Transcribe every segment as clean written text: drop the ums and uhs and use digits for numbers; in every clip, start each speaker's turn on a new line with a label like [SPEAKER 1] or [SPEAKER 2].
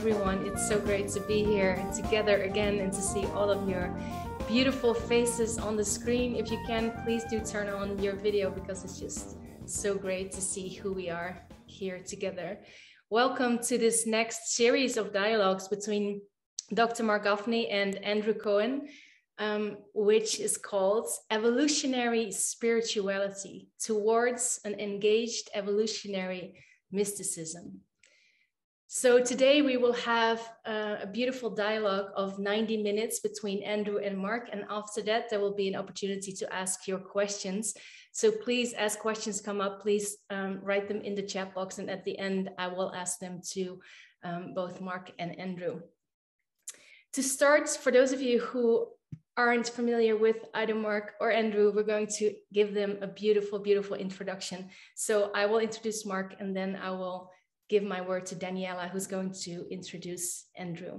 [SPEAKER 1] everyone. It's so great to be here together again and to see all of your beautiful faces on the screen. If you can, please do turn on your video because it's just so great to see who we are here together. Welcome to this next series of dialogues between Dr. Marc Gafni and Andrew Cohen, which is called Evolutionary Spirituality Towards an Engaged Evolutionary Mysticism. So today we will have a beautiful dialogue of 90 minutes between Andrew and Marc, and after that there will be an opportunity to ask your questions. So please, as questions come up, please write them in the chat box, and at the end I will ask them to both Marc and Andrew. To start, for those of you who aren't familiar with either Marc or Andrew, we're going to give them a beautiful, beautiful introduction. So I will introduce Marc, and then I will give my word to Daniela, who's going to introduce Andrew.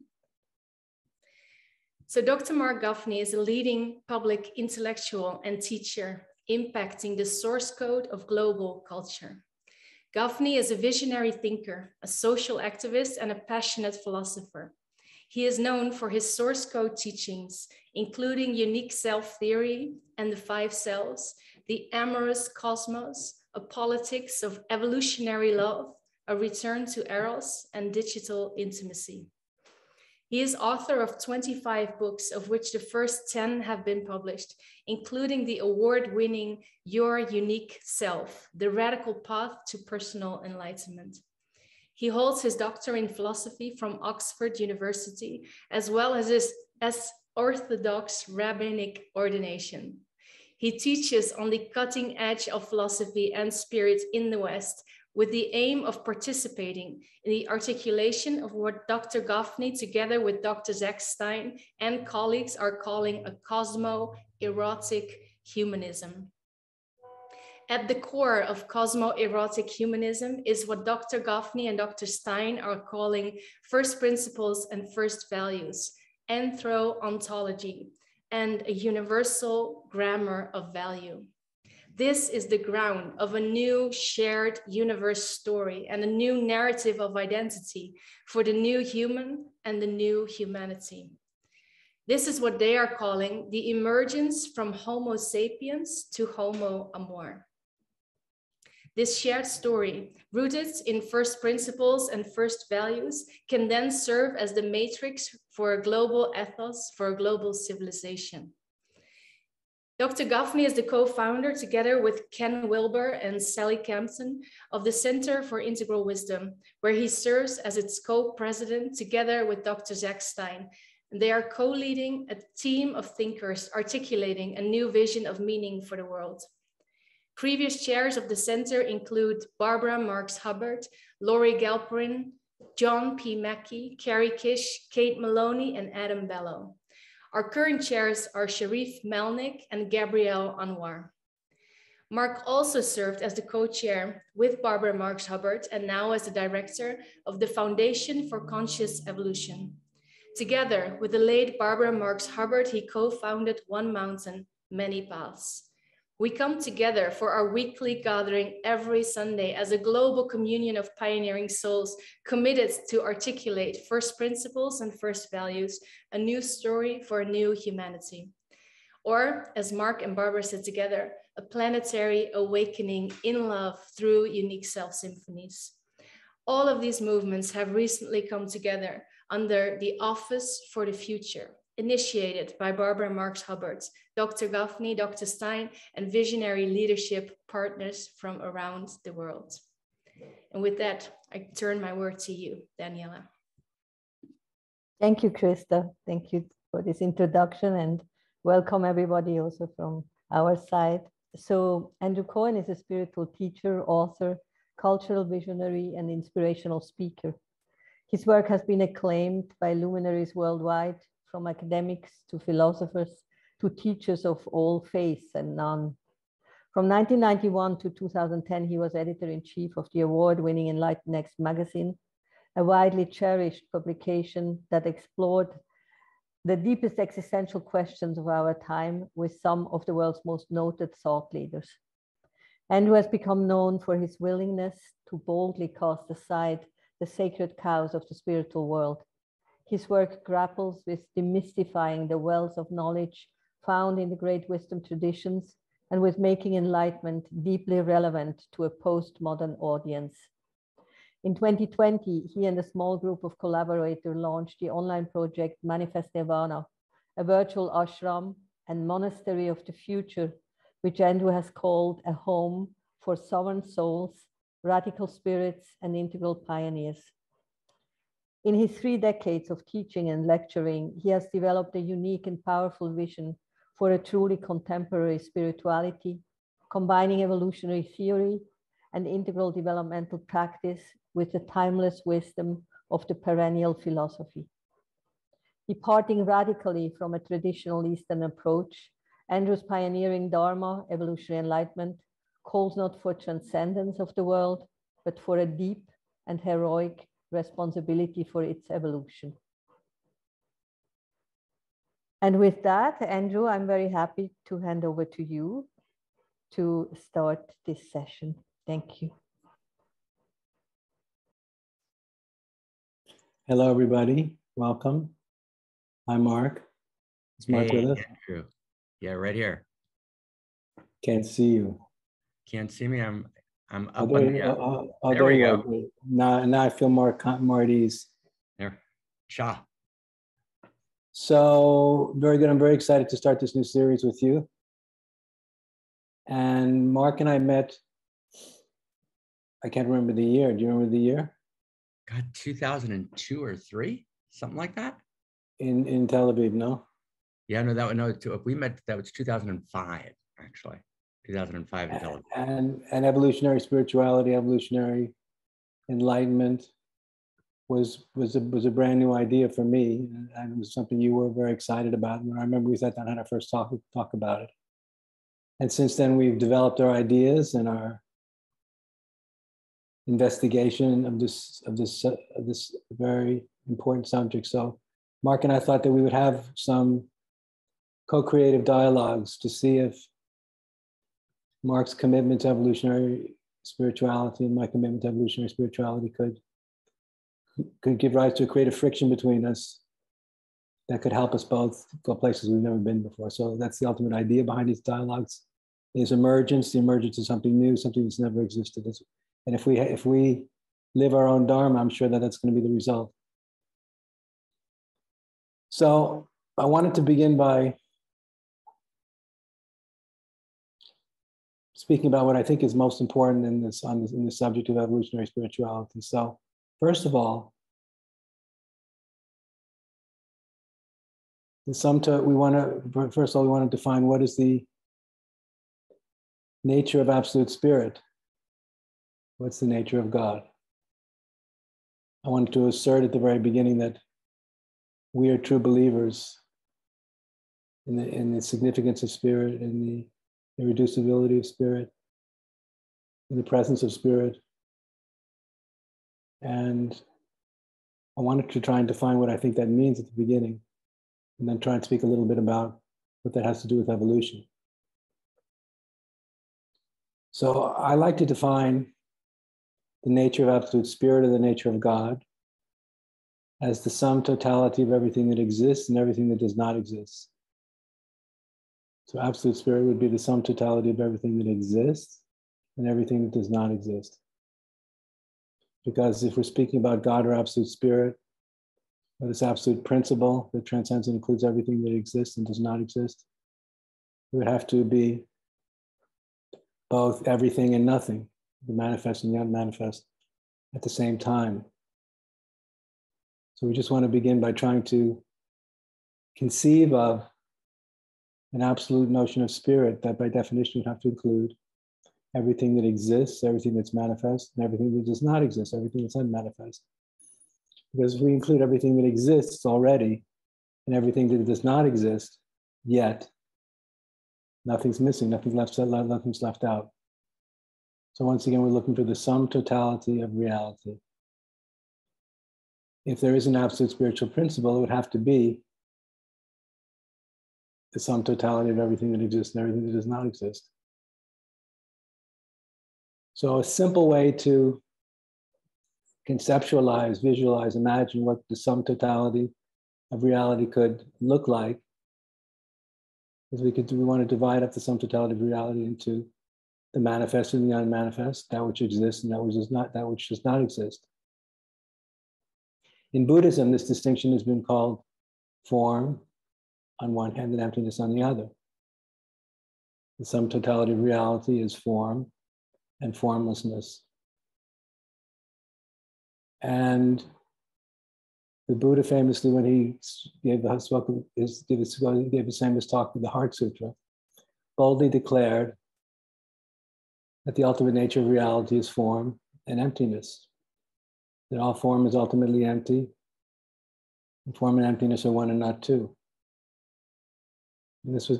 [SPEAKER 1] So Dr. Marc Gafni is a leading public intellectual and teacher impacting the source code of global culture. Gafni is a visionary thinker, a social activist, and a passionate philosopher. He is known for his source code teachings, including unique self theory and the 5 selves, the amorous cosmos, a politics of evolutionary love, a return to eros, and digital intimacy. He is author of 25 books, of which the first 10 have been published, including the award-winning Your Unique Self, The Radical Path to Personal Enlightenment. He holds his doctorate in philosophy from Oxford University, as well as his Orthodox rabbinic ordination. He teaches on the cutting edge of philosophy and spirit in the West, with the aim of participating in the articulation of what Dr. Gafni, together with Dr. Zach Stein and colleagues, are calling a cosmo-erotic humanism. At the core of cosmo-erotic humanism is what Dr. Gafni and Dr. Stein are calling first principles and first values, anthro-ontology, and a universal grammar of value. This is the ground of a new shared universe story and a new narrative of identity for the new human and the new humanity. This is what they are calling the emergence from Homo sapiens to Homo amor. This shared story, rooted in first principles and first values, can then serve as the matrix for a global ethos, for a global civilization. Dr. Gafni is the co-founder, together with Ken Wilber and Sally Campton, of the Center for Integral Wisdom, where he serves as its co-president together with Dr. Zach Stein. And they are co-leading a team of thinkers articulating a new vision of meaning for the world. Previous chairs of the center include Barbara Marx Hubbard, Laurie Galperin, John P. Mackey, Carrie Kish, Kate Maloney, and Adam Bellow. Our current chairs are Sharif Melnick and Gabrielle Anwar. Marc also served as the co-chair with Barbara Marx Hubbard and now as the director of the Foundation for Conscious Evolution. Together with the late Barbara Marx Hubbard, he co-founded One Mountain, Many Paths. We come together for our weekly gathering every Sunday as a global communion of pioneering souls committed to articulate first principles and first values, a new story for a new humanity. Or, as Marc and Barbara said together, a planetary awakening in love through unique self symphonies. All of these movements have recently come together under the Office for the Future, initiated by Barbara Marx Hubbard, Dr. Gafni, Dr. Stein, and visionary leadership partners from around the world. And with that, I turn my word to you, Daniela.
[SPEAKER 2] Thank you, Krista. Thank you for this introduction, and welcome everybody also from our side. So Andrew Cohen is a spiritual teacher, author, cultural visionary, and inspirational speaker. His work has been acclaimed by luminaries worldwide, from academics to philosophers to teachers of all faiths and none. From 1991 to 2010, he was editor-in-chief of the award-winning Enlightenment magazine, a widely cherished publication that explored the deepest existential questions of our time with some of the world's most noted thought leaders. Andrew has become known for his willingness to boldly cast aside the the sacred cows of the spiritual world. His work grapples with demystifying the wells of knowledge found in the great wisdom traditions and with making enlightenment deeply relevant to a postmodern audience. In 2020, he and a small group of collaborators launched the online project Manifest Nirvana, a virtual ashram and monastery of the future, which Andrew has called a home for sovereign souls, radical spirits, and integral pioneers. In his 3 decades of teaching and lecturing, he has developed a unique and powerful vision for a truly contemporary spirituality, combining evolutionary theory and integral developmental practice with the timeless wisdom of the perennial philosophy. Departing radically from a traditional Eastern approach, Andrew's pioneering Dharma, evolutionary enlightenment, calls not for transcendence of the world, but for a deep and heroic responsibility for its evolution. And with that, Andrew, I'm very happy to hand over to you to start this session. Thank you.
[SPEAKER 3] Hello, everybody. Welcome. I'm Mark. Is Mark with us?
[SPEAKER 4] Andrew. Yeah, right here.
[SPEAKER 3] Can't see you.
[SPEAKER 4] Can't see me. I'm up
[SPEAKER 3] Oh,
[SPEAKER 4] on
[SPEAKER 3] there,
[SPEAKER 4] the,
[SPEAKER 3] there we go. Now I feel more at ease.
[SPEAKER 4] There. Cha.
[SPEAKER 3] So very good. I'm very excited to start this new series with you. And Mark and I met, I can't remember the year. Do you remember the year?
[SPEAKER 4] God, 2002 or 3, something like that.
[SPEAKER 3] In Tel Aviv, no?
[SPEAKER 4] Yeah, we met, that was 2005, actually. 2005 in Tel Aviv.
[SPEAKER 3] And evolutionary spirituality, evolutionary enlightenment was a brand new idea for me, and it was something you were very excited about. And I remember we sat down and had our first talk about it. And since then, we've developed our ideas and our investigation of this very important subject. So Mark and I thought that we would have some co-creative dialogues to see if Mark's commitment to evolutionary spirituality and my commitment to evolutionary spirituality could give rise to a creative friction between us that could help us both go places we've never been before. So that's the ultimate idea behind these dialogues, is emergence. The emergence is something new, something that's never existed. And if we live our own Dharma, I'm sure that that's going to be the result. So I wanted to begin by speaking about what I think is most important in this subject of evolutionary spirituality. So first of all, we want to define what is the nature of absolute spirit. What's the nature of God? I wanted to assert at the very beginning that we are true believers in the significance of spirit, in the irreducibility of spirit, in the presence of spirit. And I wanted to try and define what I think that means at the beginning, and then try and speak a little bit about what that has to do with evolution. So I like to define the nature of absolute spirit or the nature of God as the sum totality of everything that exists and everything that does not exist. So absolute spirit would be the sum totality of everything that exists and everything that does not exist. Because if we're speaking about God or absolute spirit, or this absolute principle that transcends and includes everything that exists and does not exist, it would have to be both everything and nothing, the manifest and the unmanifest at the same time. So we just want to begin by trying to conceive of an absolute notion of spirit that by definition would have to include everything that exists, everything that's manifest, and everything that does not exist, everything that's unmanifest. Because if we include everything that exists already and everything that does not exist yet, nothing's missing, nothing's left out. So once again, we're looking for the sum totality of reality. If there is an absolute spiritual principle, it would have to be the sum totality of everything that exists and everything that does not exist. So a simple way to conceptualize, visualize, imagine what the sum totality of reality could look like, is we want to divide up the sum totality of reality into the manifest and the unmanifest, that which exists and that which does not exist. In Buddhism, this distinction has been called form on one hand and emptiness on the other. The sum totality of reality is form and formlessness. And the Buddha famously, when he gave his famous talk with the Heart Sutra, boldly declared that the ultimate nature of reality is form and emptiness. That all form is ultimately empty, and form and emptiness are one and not two. And this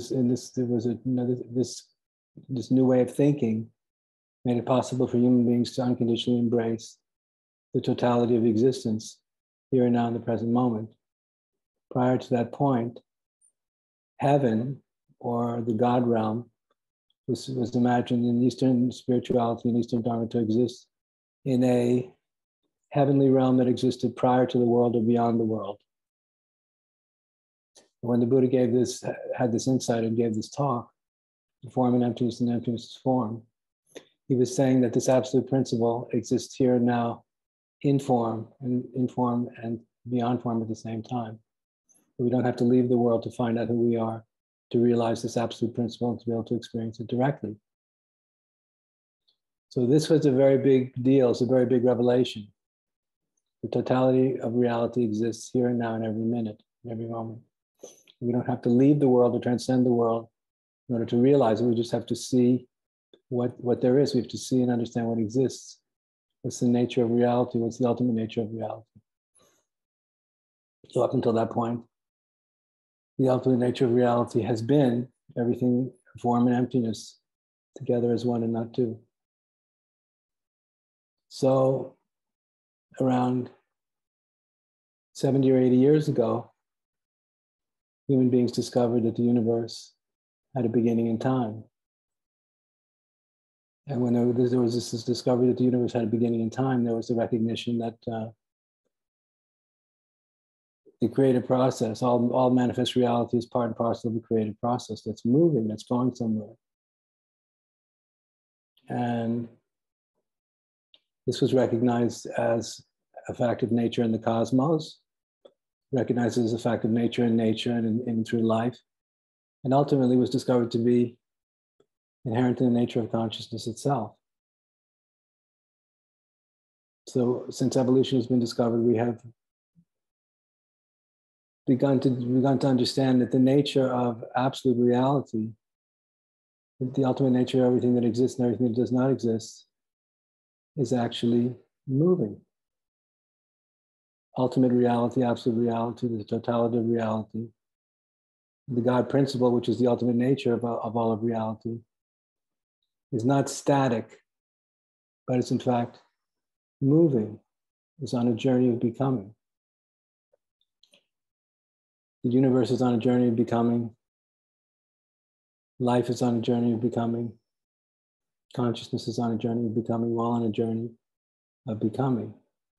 [SPEAKER 3] new way of thinking made it possible for human beings to unconditionally embrace the totality of existence here and now in the present moment. Prior to that point, heaven, or the God realm, was imagined in Eastern spirituality and Eastern Dharma to exist in a heavenly realm that existed prior to the world or beyond the world. When the Buddha had this insight and gave this talk, form and emptiness is form, he was saying that this absolute principle exists here and now in form and beyond form at the same time. We don't have to leave the world to find out who we are, to realize this absolute principle and to be able to experience it directly. So this was a very big deal. It's a very big revelation. The totality of reality exists here and now in every minute, in every moment. We don't have to leave the world or transcend the world in order to realize it. We just have to see what there is. We have to see and understand what exists. What's the nature of reality? What's the ultimate nature of reality? So up until that point, the ultimate nature of reality has been everything, form and emptiness, together as one and not two. So around 70 or 80 years ago, human beings discovered that the universe had a beginning in time. And when there was this discovery that the universe had a beginning in time, there was the recognition that the creative process, all manifest reality is part and parcel of the creative process that's moving, that's going somewhere. And this was recognized as a fact of nature in the cosmos, recognized as a fact of nature in nature and through life, and ultimately was discovered to be inherent in the nature of consciousness itself. So since evolution has been discovered, we have begun to understand that the nature of absolute reality, the ultimate nature of everything that exists and everything that does not exist, is actually moving. Ultimate reality, absolute reality, the totality of reality, the God principle, which is the ultimate nature of all of reality, is not static, but it's in fact moving. It's on a journey of becoming. The universe is on a journey of becoming. Life is on a journey of becoming. Consciousness is on a journey of becoming. We're all on a journey of becoming.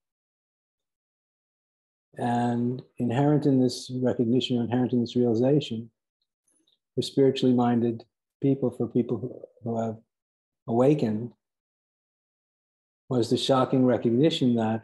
[SPEAKER 3] And inherent in this recognition, or inherent in this realization, for spiritually minded people, for people who have awakened, was the shocking recognition that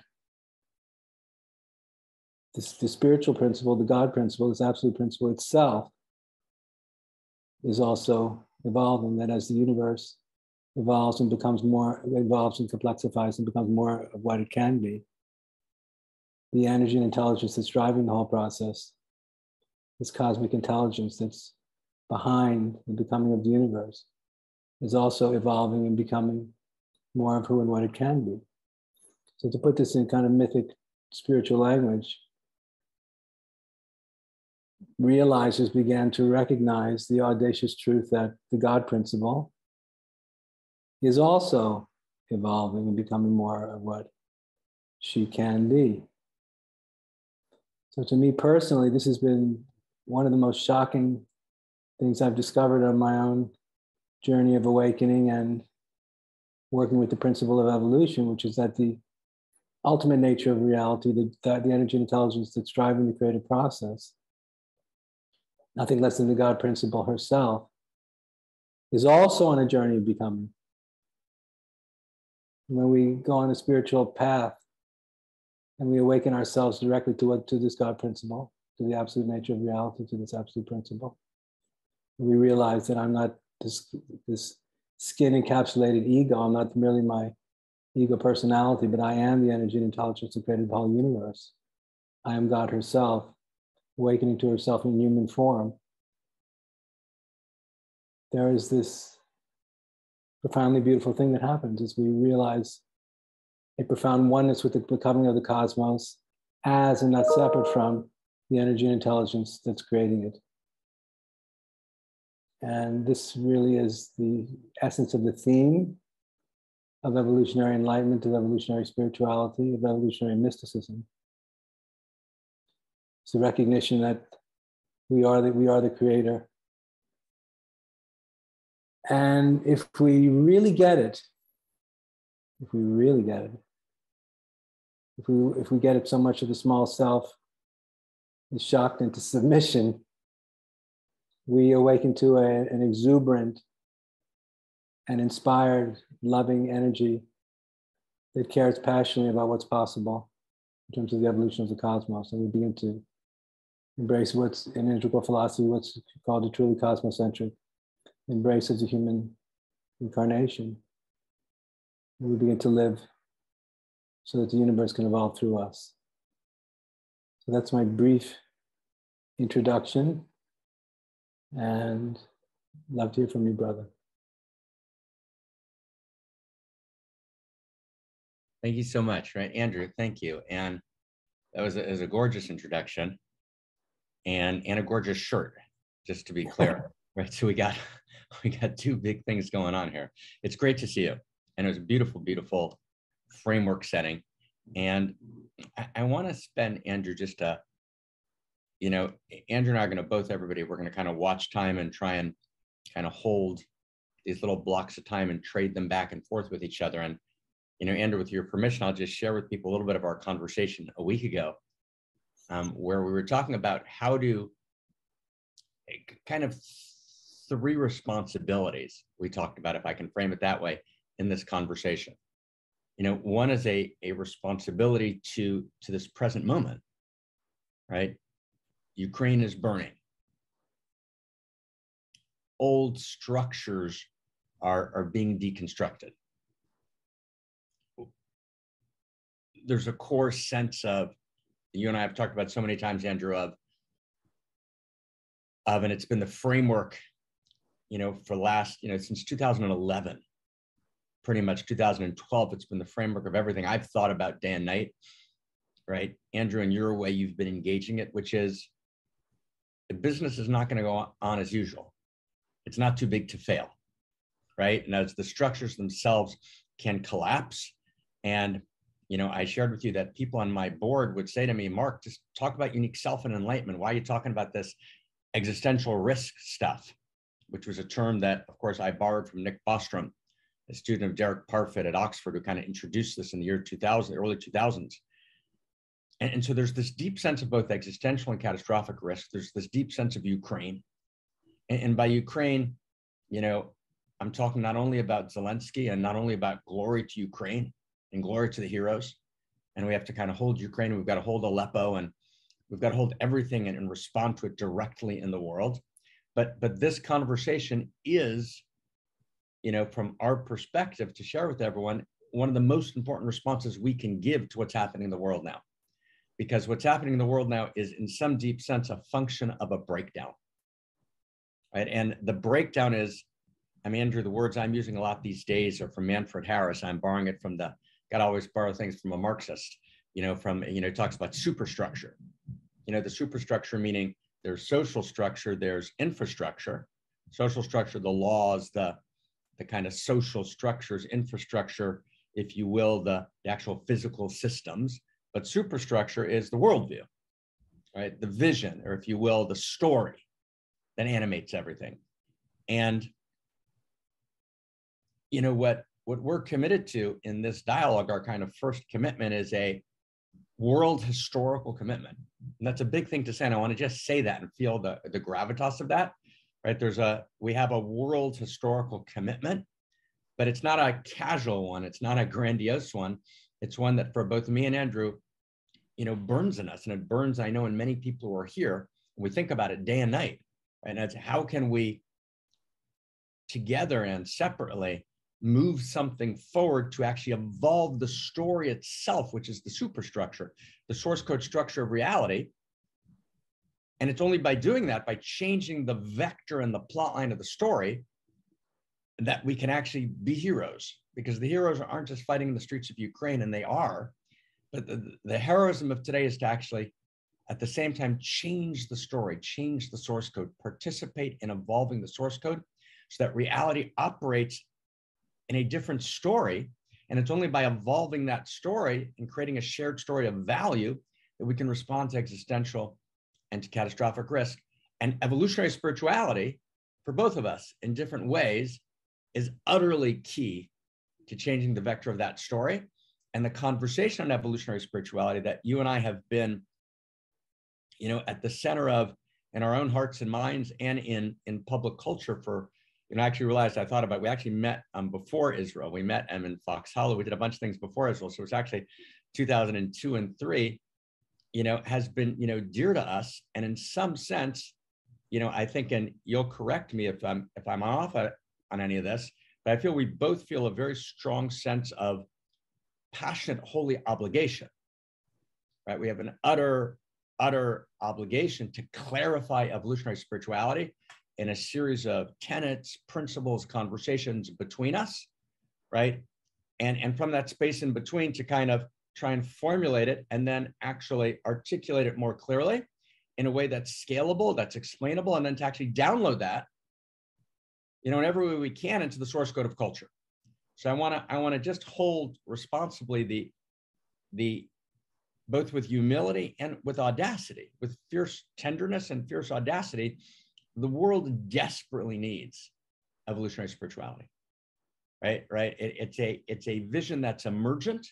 [SPEAKER 3] the spiritual principle, the God principle, this absolute principle itself is also evolving, that as the universe evolves and becomes more, evolves and complexifies and becomes more of what it can be, the energy and intelligence that's driving the whole process, this cosmic intelligence that's behind the becoming of the universe, is also evolving and becoming more of who and what it can be. So to put this in kind of mythic spiritual language, realizers began to recognize the audacious truth that the God principle is also evolving and becoming more of what she can be. So to me personally, this has been one of the most shocking things I've discovered on my own journey of awakening and working with the principle of evolution, which is that the ultimate nature of reality, the energy and intelligence that's driving the creative process, nothing less than the God principle herself, is also on a journey of becoming. When we go on a spiritual path and we awaken ourselves directly to this God principle, to the absolute nature of reality, to this absolute principle, we realize that I'm not this skin encapsulated ego. I'm not merely my ego personality, but I am the energy and intelligence that created the whole universe. I am God herself, awakening to herself in human form. There is this profoundly beautiful thing that happens as we realize a profound oneness with the becoming of the cosmos as and not separate from the energy and intelligence that's creating it. And this really is the essence of the theme of evolutionary enlightenment, of evolutionary spirituality, of evolutionary mysticism. It's the recognition that we are the creator. And if we really get it, if we get it so much of the small self is shocked into submission, we awaken to an exuberant and inspired, loving energy that cares passionately about what's possible in terms of the evolution of the cosmos. And we begin to embrace what's in integral philosophy, what's called a truly cosmocentric embrace of the human incarnation. And we begin to live so that the universe can evolve through us. So that's my brief introduction. And love to hear from you, brother.
[SPEAKER 4] Thank you so much, right, Andrew? Thank you. And that was a gorgeous introduction, and a gorgeous shirt, just to be clear, right? So we got two big things going on here. It's great to see you, and it was a beautiful, beautiful framework setting. And I want to spend, Andrew, just Andrew and I are going to both, everybody, we're going to kind of watch time and try and kind of hold these little blocks of time and trade them back and forth with each other. And Andrew, with your permission, I'll just share with people a little bit of our conversation a week ago, where we were talking about how to kind of three responsibilities we talked about, if I can frame it that way, in this conversation. One is a responsibility to this present moment, right? Ukraine is burning. Old structures are being deconstructed. There's a core sense of, you and I have talked about so many times, Andrew, of and it's been the framework, for last, since 2011, pretty much 2012, it's been the framework of everything I've thought about day and night, right? Andrew, in your way, you've been engaging it, which is the business is not going to go on as usual. It's not too big to fail, right? And as the structures themselves can collapse, and I shared with you that people on my board would say to me, Mark, just talk about unique self and enlightenment. Why are you talking about this existential risk stuff? Which was a term that, of course, I borrowed from Nick Bostrom, a student of Derek Parfit at Oxford, who kind of introduced this in the year 2000, early 2000s. And so there's this deep sense of both existential and catastrophic risk. There's this deep sense of Ukraine. And by Ukraine, I'm talking not only about Zelensky and not only about glory to Ukraine and glory to the heroes. And we have to kind of hold Ukraine, and we've got to hold Aleppo, and we've got to hold everything and respond to it directly in the world. But this conversation is, from our perspective, to share with everyone, one of the most important responses we can give to what's happening in the world now. Because what's happening in the world now is, in some deep sense, a function of a breakdown, right? And the breakdown is, Andrew, the words I'm using a lot these days are from Manfred Harris. I'm borrowing it from gotta always borrow things from a Marxist, talks about superstructure. The superstructure meaning there's social structure, there's infrastructure. Social structure, the laws, the kind of social structures, infrastructure, if you will, the actual physical systems. But superstructure is the worldview, right? The vision, or if you will, the story that animates everything. And what what we're committed to in this dialogue, our kind of first commitment, is a world historical commitment. And that's a big thing to say. And I want to just say that and feel the gravitas of that, right? We have a world historical commitment, but it's not a casual one. It's not a grandiose one. It's one that for both me and Andrew, burns in us. And it burns, I know, in many people who are here. We think about it day and night. And it's how can we together and separately move something forward to actually evolve the story itself, which is the superstructure, the source code structure of reality. And it's only by doing that, by changing the vector and the plot line of the story, that we can actually be heroes. Because the heroes aren't just fighting in the streets of Ukraine, and they are, but the heroism of today is to actually, at the same time, change the story, change the source code, participate in evolving the source code so that reality operates in a different story. And it's only by evolving that story and creating a shared story of value that we can respond to existential and to catastrophic risk. And evolutionary spirituality, for both of us in different ways, is utterly key to changing the vector of that story. And the conversation on evolutionary spirituality that you and I have been, at the center of in our own hearts and minds and in public culture for, I actually realized, I thought about, we actually met before Israel. We met in Fox Hollow. We did a bunch of things before Israel. So it's actually 2002 and 3, has been, dear to us. And in some sense, I think, and you'll correct me if I'm off on any of this, but I feel we both feel a very strong sense of passionate, holy obligation, right? We have an utter obligation to clarify evolutionary spirituality in a series of tenets, principles, conversations between us, right? And from that space in between to kind of try and formulate it and then actually articulate it more clearly in a way that's scalable, that's explainable, and then to actually download that, in every way we can into the source code of culture. So I want to just hold responsibly the both with humility and with audacity, with fierce tenderness and fierce audacity. The world desperately needs evolutionary spirituality, right? It's a vision that's emergent.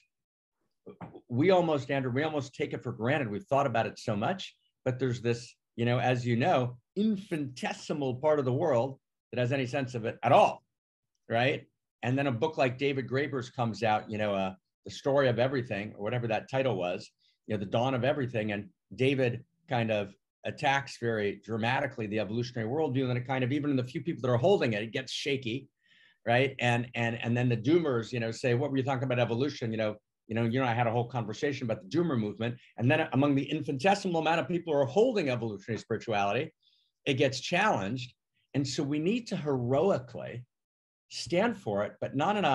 [SPEAKER 4] We almost take it for granted. We've thought about it so much, but there's this, as infinitesimal part of the world that has any sense of it at all, right? And then a book like David Graeber's comes out, The Story of Everything, or whatever that title was, The Dawn of Everything. And David kind of attacks very dramatically the evolutionary worldview, and it kind of, even in the few people that are holding it, it gets shaky, right? And then the doomers, say, what were you talking about evolution? I had a whole conversation about the doomer movement. And then among the infinitesimal amount of people who are holding evolutionary spirituality, it gets challenged. And so we need to heroically stand for it, but not in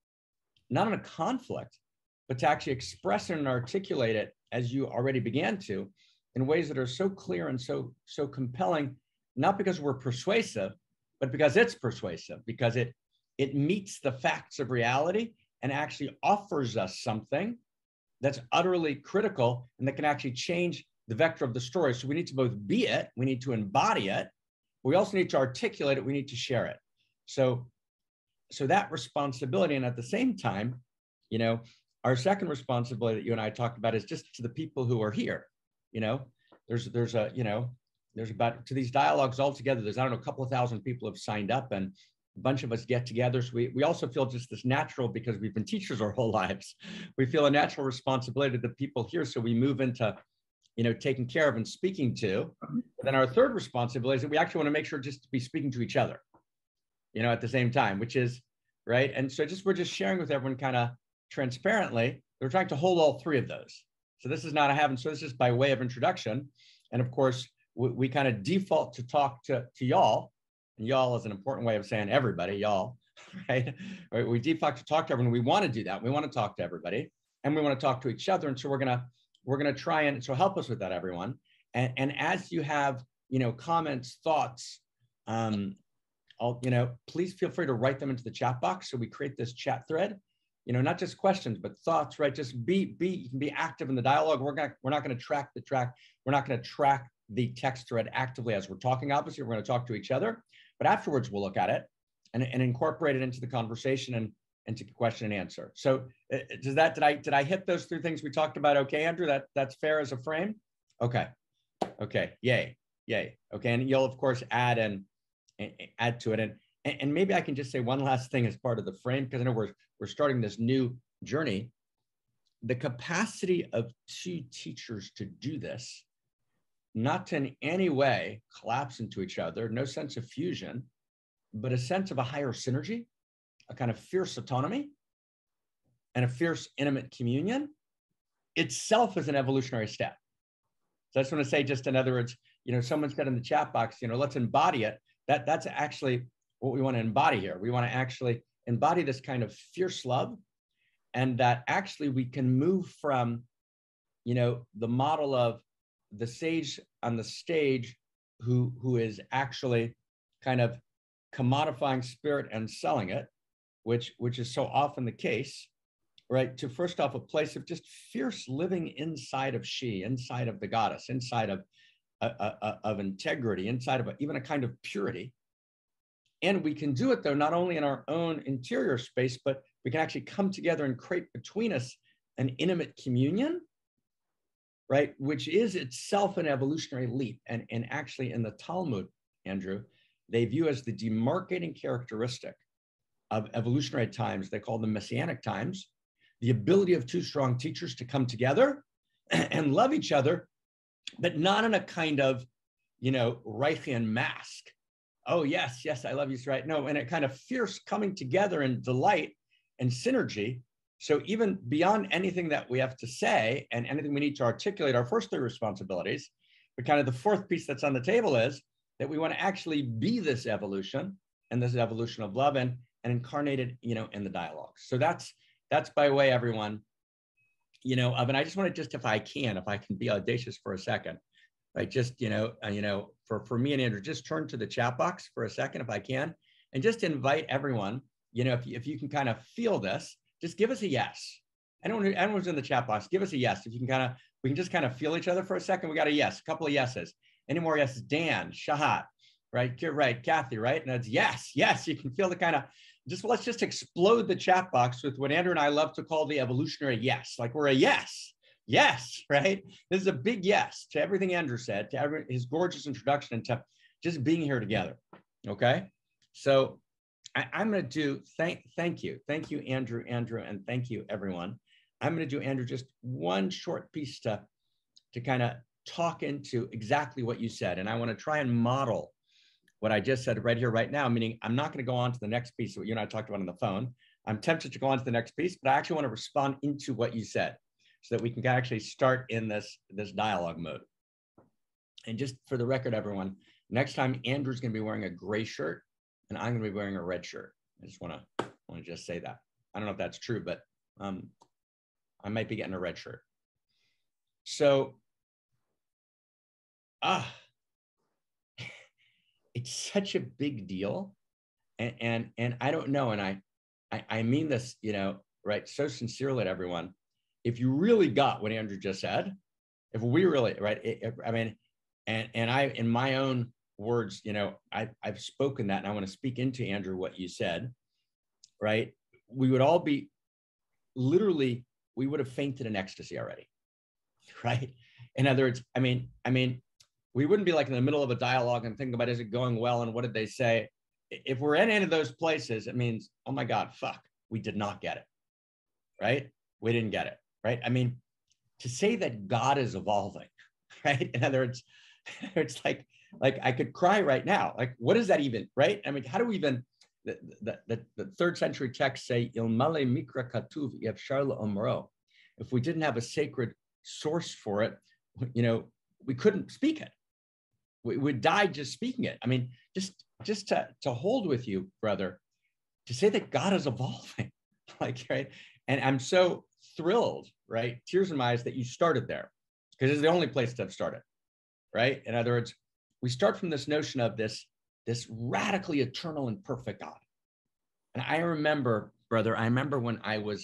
[SPEAKER 4] a conflict, but to actually express it and articulate it, as you already began to, in ways that are so clear and so compelling, not because we're persuasive, but because it's persuasive, because it meets the facts of reality and actually offers us something that's utterly critical and that can actually change the vector of the story. So we need to both be it, we need to embody it, but we also need to articulate it, we need to share it. So that responsibility, and at the same time, our second responsibility that you and I talked about is just to the people who are here. There's about, to these dialogues altogether, there's, a couple of thousand people have signed up, and a bunch of us get together. So we also feel just this natural, because we've been teachers our whole lives, we feel a natural responsibility to the people here. So we move into, taking care of and speaking to. But then our third responsibility is that we actually want to make sure just to be speaking to each other, at the same time, which is, right? And so we're just sharing with everyone kind of transparently. We're trying to hold all three of those. So this is not a having, so this is by way of introduction. And of course, we kind of default to talk to y'all, and y'all is an important way of saying everybody, y'all, right? We default to talk to everyone. We want to do that. We want to talk to everybody, and we want to talk to each other. And so we're gonna try and, so help us with that, everyone. And as you have, comments, thoughts, please feel free to write them into the chat box. So we create this chat thread, not just questions, but thoughts, right? Just you can be active in the dialogue. We're not going to track the track. We're not going to track the text thread actively as we're talking. Obviously, we're going to talk to each other, but afterwards we'll look at it and incorporate it into the conversation into question and answer. So did I hit those three things we talked about? Okay, Andrew, that's fair as a frame. Okay, yay. Okay, and you'll of course add to it, and maybe I can just say one last thing as part of the frame, because I know we're starting this new journey. The capacity of two teachers to do this, not to in any way collapse into each other, no sense of fusion, but a sense of a higher synergy, a kind of fierce autonomy, and a fierce intimate communion, itself is an evolutionary step. So I just want to say, just in other words, someone said in the chat box, let's embody it. That's actually what we want to embody here. We want to actually embody this kind of fierce love, and that actually we can move from, the model of the sage on the stage who is actually kind of commodifying spirit and selling it, which is so often the case, right? To first off, a place of just fierce living inside of she, inside of the goddess, inside of integrity, inside of even a kind of purity. And we can do it, though, not only in our own interior space, but we can actually come together and create between us an intimate communion, right? Which is itself an evolutionary leap. And actually in the Talmud, Andrew, they view as the demarcating characteristic of evolutionary times, they call them messianic times, the ability of two strong teachers to come together and love each other, but not in a kind of, Reichian mask. Oh, yes, I love you, right? No, in a kind of fierce coming together and delight and synergy. So even beyond anything that we have to say and anything we need to articulate our first three responsibilities, but kind of the fourth piece that's on the table is that we want to actually be this evolution and this evolution of love and incarnate it, in the dialogue. So that's by way, everyone, and I just want to if I can be audacious for a second, right? Just, for me and Andrew, just turn to the chat box for a second, if I can, and just invite everyone, if you can kind of feel this, just give us a yes. Everyone's in the chat box, give us a yes. If you can we can just kind of feel each other for a second. We got a yes, a couple of yeses. Any more yeses? Dan, Shahat, right? Right, Kathy, right? And it's yes. You can feel the kind of, let's just explode the chat box with what Andrew and I love to call the evolutionary yes. Like we're a yes, right? This is a big yes to everything Andrew said, to his gorgeous introduction, and to just being here together, okay? So I'm going to do, thank you, Andrew, and thank you, everyone. I'm going to do, Andrew, just one short piece to kind of talk into exactly what you said. And I want to try and model what I just said right here, right now, meaning I'm not going to go on to the next piece, what you and I talked about on the phone. I'm tempted to go on to the next piece, but I actually want to respond into what you said so that we can actually start in this dialogue mode. And just for the record, everyone, next time Andrew's going to be wearing a gray shirt and I'm going to be wearing a red shirt. I just want to just say that. I don't know if that's true, but I might be getting a red shirt. So, it's such a big deal, and I don't know, and I mean this, right, so sincerely to everyone. If you really got what Andrew just said, if we really, right, I mean, and I, in my own words, I've spoken that, and I want to speak into, Andrew, what you said, right? We would all be literally, we would have fainted in ecstasy already, right? In other words, I mean, we wouldn't be like in the middle of a dialogue and thinking about, is it going well and what did they say? If we're in any of those places, it means, oh my God, fuck, we did not get it, right? We didn't get it, right? I mean, to say that God is evolving, right? In other words, it's like I could cry right now. Like, what is that even, right? I mean, how do we even, the 3rd century texts say, Il male mikra katuv yefshar la'omro. If we didn't have a sacred source for it, we couldn't speak it. We would die just speaking it. I mean, just to hold with you, brother, to say that God is evolving, like, right? And I'm so thrilled, right? Tears in my eyes that you started there, because it's the only place to have started, right? In other words, we start from this notion of this radically eternal and perfect God. And I remember, brother, when I was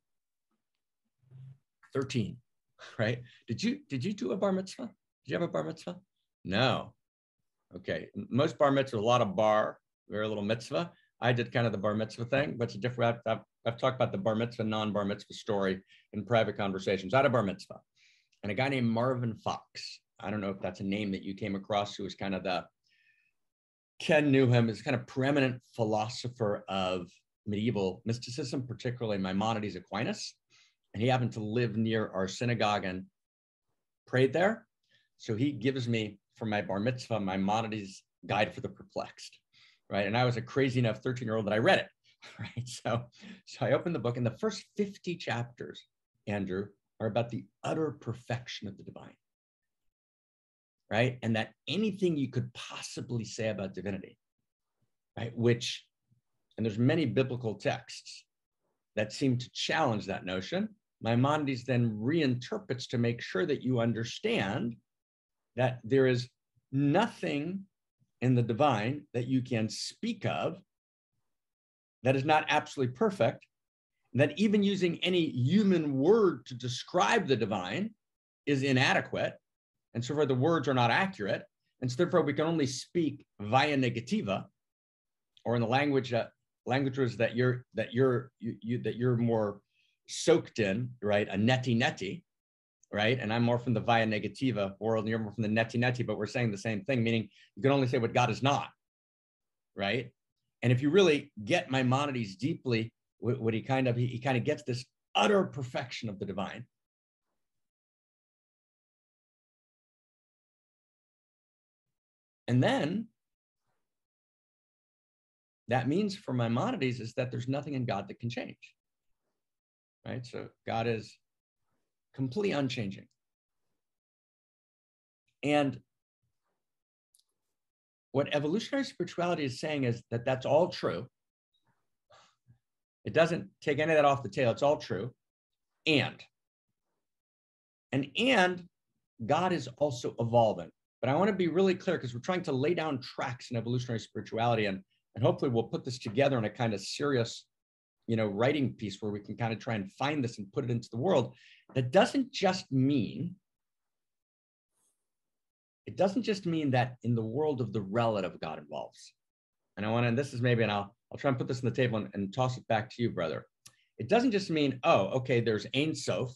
[SPEAKER 4] 13, right? Did you do a bar mitzvah? Did you have a bar mitzvah? No. Okay. Most bar mitzvahs, a lot of bar, very little mitzvah. I did kind of the bar mitzvah thing, but it's a different, I've talked about the bar mitzvah, non-bar mitzvah story in private conversations. I had a bar mitzvah, and a guy named Marvin Fox. I don't know if that's a name that you came across, who was kind of Ken knew him as kind of preeminent philosopher of medieval mysticism, particularly Maimonides Aquinas. And he happened to live near our synagogue and prayed there. So he gives me, for my bar mitzvah, Maimonides' Guide for the Perplexed, right? And I was a crazy enough 13-year-old that I read it, right? So I opened the book, and the first 50 chapters, Andrew, are about the utter perfection of the divine, right? And that anything you could possibly say about divinity, right? And there's many biblical texts that seem to challenge that notion. Maimonides then reinterprets to make sure that you understand that there is nothing in the divine that you can speak of that is not absolutely perfect, and that even using any human word to describe the divine is inadequate, and so far the words are not accurate, and so therefore we can only speak via negativa, or in the languages that you're more soaked in, right? A neti, right? And I'm more from the via negativa world, and you're more from the neti, but we're saying the same thing, meaning you can only say what God is not, right? And if you really get Maimonides deeply, what he kind of gets this utter perfection of the divine. And then that means for Maimonides is that there's nothing in God that can change, right? So God is completely unchanging. And what evolutionary spirituality is saying is that that's all true. It doesn't take any of that off the table. It's all true. And God is also evolving. But I want to be really clear, because we're trying to lay down tracks in evolutionary spirituality, and hopefully we'll put this together in a kind of serious, writing piece where we can kind of try and find this and put it into the world. That doesn't just mean that in the world of the relative God involves. And this is maybe, and I'll try and put this on the table and toss it back to you, brother. It doesn't just mean, oh, okay, there's Ein Sof,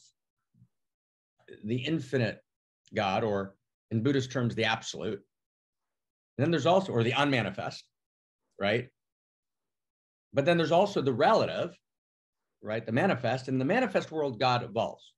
[SPEAKER 4] the infinite God, or in Buddhist terms, the absolute. And then there's also, or the unmanifest, right? But then there's also the relative, right? The manifest. And in the manifest world, God evolves.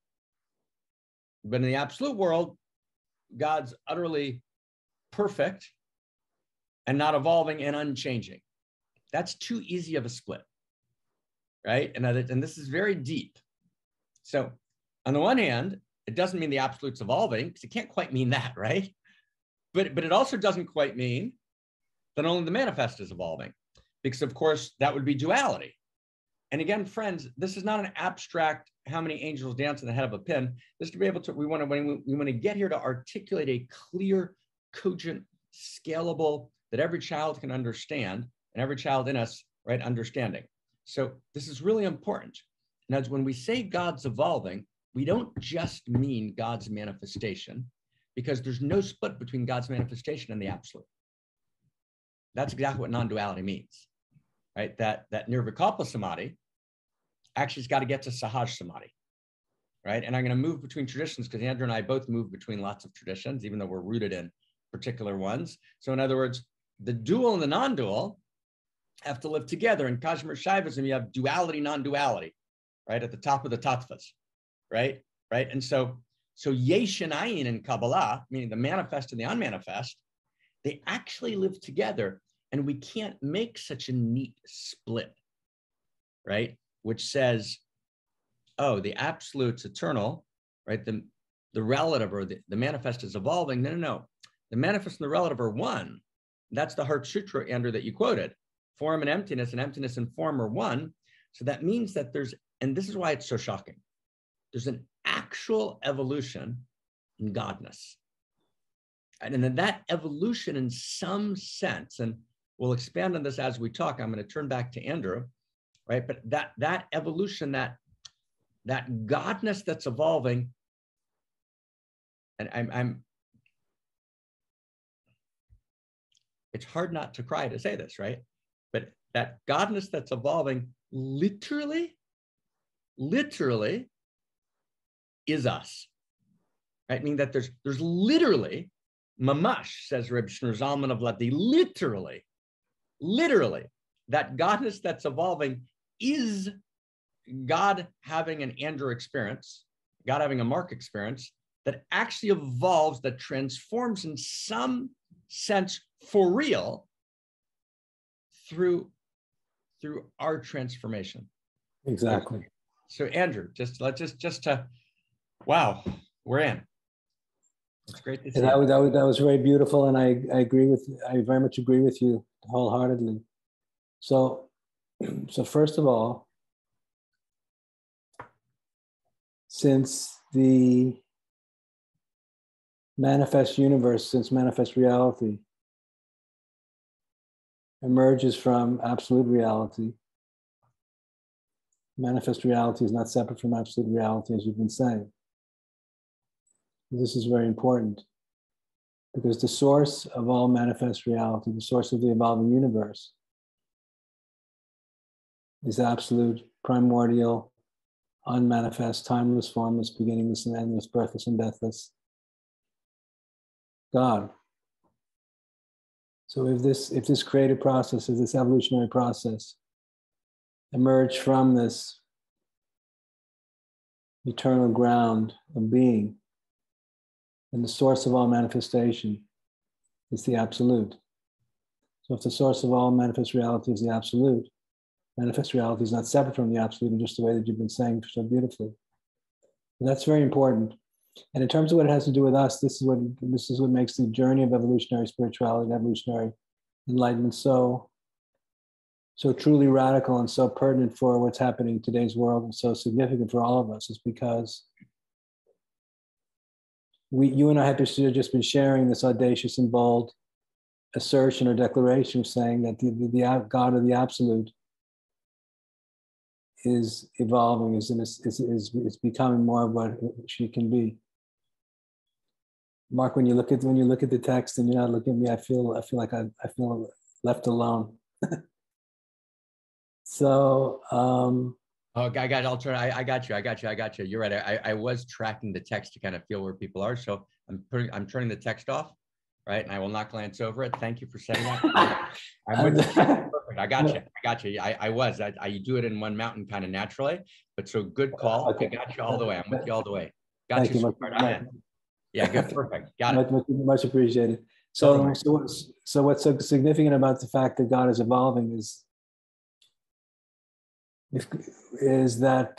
[SPEAKER 4] But in the absolute world, God's utterly perfect and not evolving and unchanging. That's too easy of a split, right? And this is very deep. So on the one hand, it doesn't mean the absolute's evolving, because it can't quite mean that, right? But it also doesn't quite mean that only the manifest is evolving, because of course that would be duality. And again, friends, this is not an abstract, how many angels dance on the head of a pin. This to be able to, we want to get here to articulate a clear, cogent, scalable, that every child can understand, and every child in us, right, understanding. So this is really important. And as when we say God's evolving, we don't just mean God's manifestation, because there's no split between God's manifestation and the absolute. That's exactly what non-duality means, right? That nirvikalpa samadhi actually has got to get to sahaj samadhi, right? And I'm going to move between traditions, because Andrew and I both move between lots of traditions, even though we're rooted in particular ones. So in other words, the dual and the non-dual have to live together. In Kashmir Shaivism, you have duality, non-duality, right? At the top of the tattvas, right? And so yesh and ayin in Kabbalah, meaning the manifest and the unmanifest, they actually live together, and we can't make such a neat split, right? Which says, oh, the absolute's eternal, right? The relative or the manifest is evolving. No. The manifest and the relative are one. That's the Heart Sutra, Andrew, that you quoted. Form and emptiness and form are one. So that means that and this is why it's so shocking, there's an actual evolution in godness. And then that evolution in some sense, and we'll expand on this as we talk, I'm going to turn back to Andrew, right? But that evolution, that godness that's evolving, and it's hard not to cry to say this, right? But that godness that's evolving literally literally is us, right? Meaning that there's literally, mamash, says Reb Shneur Zalman of Ladi, literally, that godness that's evolving is God having an Andrew experience, God having a Marc experience that actually evolves, that transforms in some sense for real through our transformation.
[SPEAKER 3] Exactly.
[SPEAKER 4] So Andrew, wow, we're in. It's great to see.
[SPEAKER 3] That was very beautiful, and I very much agree with you wholeheartedly. So first of all, since the manifest universe, since manifest reality emerges from absolute reality, manifest reality is not separate from absolute reality, as you've been saying. This is very important because the source of all manifest reality, the source of the evolving universe, is absolute, primordial, unmanifest, timeless, formless, beginningless and endless, birthless and deathless God. So if this creative process, if this evolutionary process emerged from this eternal ground of being, and the source of all manifestation is the absolute. So if the source of all manifest reality is the absolute, manifest reality is not separate from the absolute in just the way that you've been saying so beautifully. And that's very important. And in terms of what it has to do with us, this is what makes the journey of evolutionary spirituality and evolutionary enlightenment so truly radical and so pertinent for what's happening in today's world and so significant for all of us, is because you and I have just been sharing this audacious and bold assertion or declaration saying that the God of the absolute is evolving, is becoming more of what she can be. Marc, when you look at the text and you're not looking at me, I feel left alone. So
[SPEAKER 4] oh, I got you. You're right. I was tracking the text to kind of feel where people are. So I'm turning the text off, right? And I will not glance over it. Thank you for saying that. I'm with you. Perfect. I got you. I do it in one mountain kind of naturally, but so good call. Okay. I got you all the way. I'm with you all the way. Got you, sweetheart. I'm in. Yeah, good, perfect. Got it.
[SPEAKER 3] Much appreciated. So what's so significant about the fact that God is evolving is that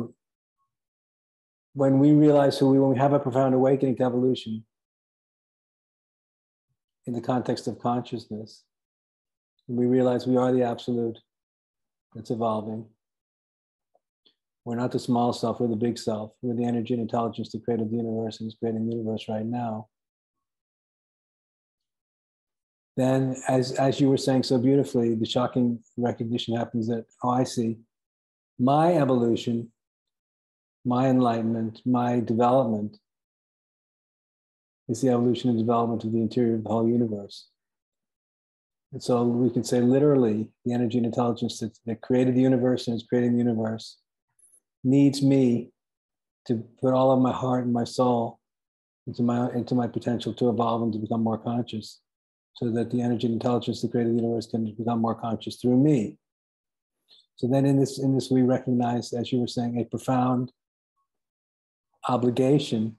[SPEAKER 3] when we realize when we have a profound awakening to evolution in the context of consciousness, we realize we are the absolute that's evolving. We're not the small self, we're the big self. We're the energy and intelligence that created the universe and is creating the universe right now. Then, as you were saying so beautifully, the shocking recognition happens that, oh, I see. My evolution, my enlightenment, my development is the evolution and development of the interior of the whole universe. And so we can say literally, the energy and intelligence that created the universe and is creating the universe needs me to put all of my heart and my soul into my potential to evolve and to become more conscious, so that the energy and intelligence that created the universe can become more conscious through me. So then in this we recognize, as you were saying, a profound obligation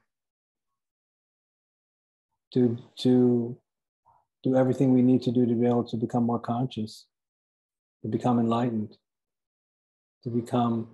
[SPEAKER 3] to do everything we need to do to be able to become more conscious, to become enlightened, to become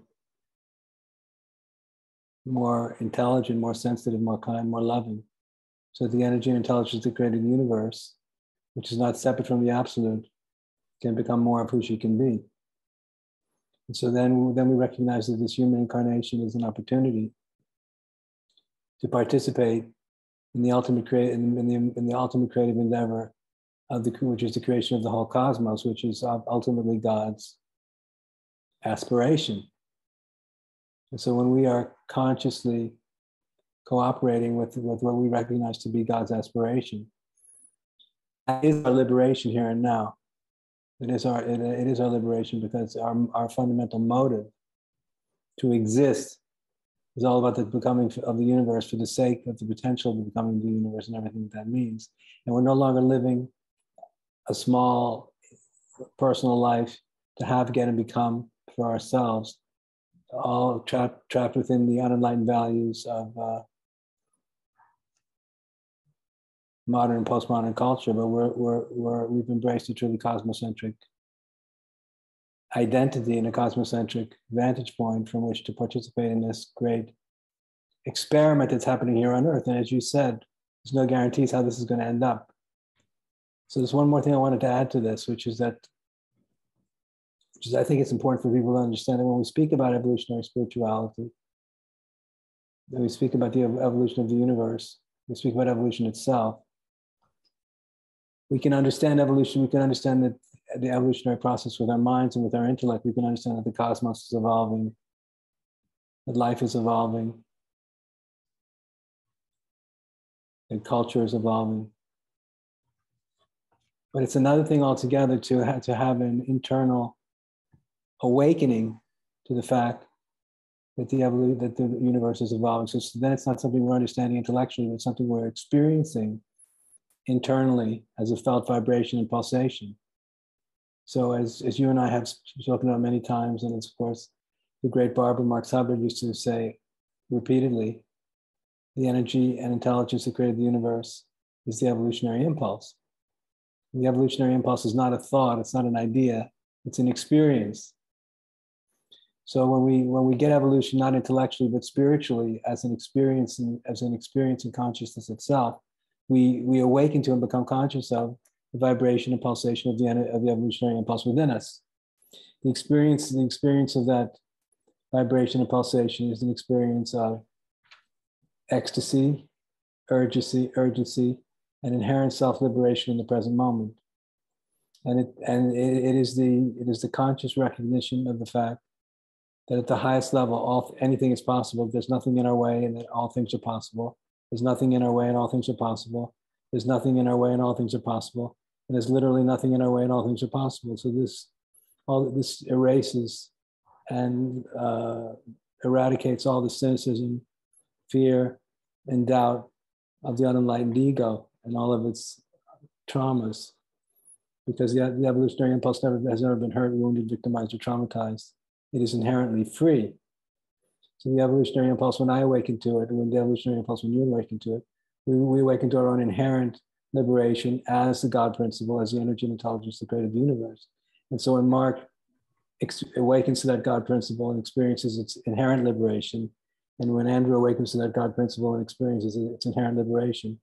[SPEAKER 3] more intelligent, more sensitive, more kind, more loving. So the energy and intelligence that created the universe, which is not separate from the absolute, can become more of who she can be. And so then we recognize that this human incarnation is an opportunity to participate in the ultimate in the ultimate creative endeavor of which is the creation of the whole cosmos, which is ultimately God's aspiration. And so when we are consciously cooperating with what we recognize to be God's aspiration, that is our liberation here and now. It is our liberation, because our fundamental motive to exist is all about the becoming of the universe for the sake of the potential of becoming the universe and everything that means. And we're no longer living a small personal life to have, get, and become for ourselves, all trapped within the unenlightened values of modern and postmodern culture. But we've embraced a truly cosmocentric identity and a cosmocentric vantage point from which to participate in this great experiment that's happening here on Earth. And as you said, there's no guarantees how this is going to end up. So there's one more thing I wanted to add to this, which is I think it's important for people to understand that when we speak about evolutionary spirituality, when we speak about the evolution of the universe, we speak about evolution itself, we can understand evolution, we can understand that the evolutionary process with our minds and with our intellect. We can understand that the cosmos is evolving, that life is evolving, that culture is evolving. But it's another thing altogether to have an internal awakening to the fact that the universe is evolving. So then it's not something we're understanding intellectually, but it's something we're experiencing internally as a felt vibration and pulsation. So as you and I have spoken about many times, and it's of course the great barber Mark Hubbard used to say repeatedly, the energy and intelligence that created the universe is the evolutionary impulse. And the evolutionary impulse is not a thought, it's not an idea, it's an experience. So when we get evolution not intellectually but spiritually as an experience in consciousness itself, we awaken to and become conscious of the vibration and pulsation of the evolutionary impulse within us. The experience of that vibration and pulsation is an experience of ecstasy, urgency, and inherent self-liberation in the present moment. And it is the conscious recognition of the fact that at the highest level, anything is possible. There's nothing in our way, and that all things are possible. There's nothing in our way, and all things are possible. There's nothing in our way, and all things are possible. And there's literally nothing in our way, and all things are possible. So all this erases and eradicates all the cynicism, fear, and doubt of the unenlightened ego and all of its traumas, because the evolutionary impulse has never been hurt, wounded, victimized, or traumatized. It is inherently free. So the evolutionary impulse, when I awaken to it, when you awaken to it, we awaken to our own inherent liberation as the God principle, as the energy and intelligence that created the universe. And so when Mark awakens to that God principle and experiences its inherent liberation, and when Andrew awakens to that God principle and experiences its inherent liberation,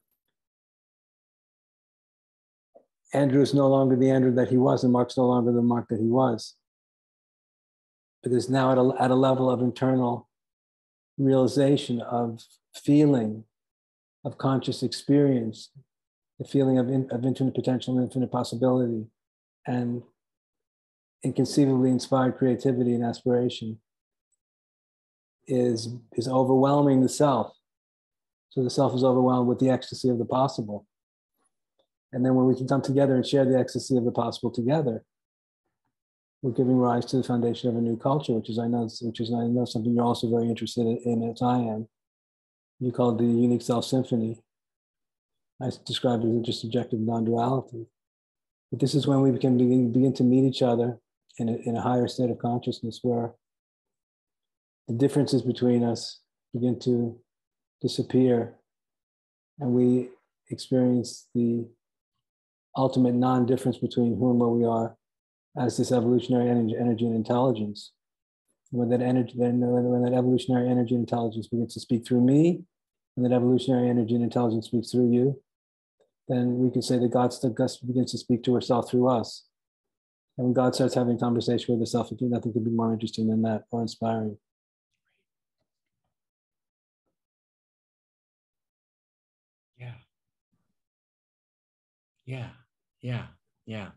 [SPEAKER 3] Andrew is no longer the Andrew that he was, and Mark's no longer the Mark that he was. It is now at a level of internal realization, of feeling, of conscious experience, the feeling of infinite potential and infinite possibility, and inconceivably inspired creativity and aspiration is overwhelming the self. So the self is overwhelmed with the ecstasy of the possible. And then when we can come together and share the ecstasy of the possible together, we're giving rise to the foundation of a new culture, which I know something you're also very interested in, as I am. You call it the unique self symphony. I described it as just objective non-duality. But this is when we can begin to meet each other in a higher state of consciousness, where the differences between us begin to disappear, and we experience the ultimate non-difference between who and what we are as this evolutionary energy and intelligence. When that evolutionary energy and intelligence begins to speak through me, and that evolutionary energy and intelligence speaks through you, then we can say that God begins to speak to herself through us. And when God starts having a conversation with herself, nothing could be more interesting than that, or inspiring.
[SPEAKER 4] Yeah.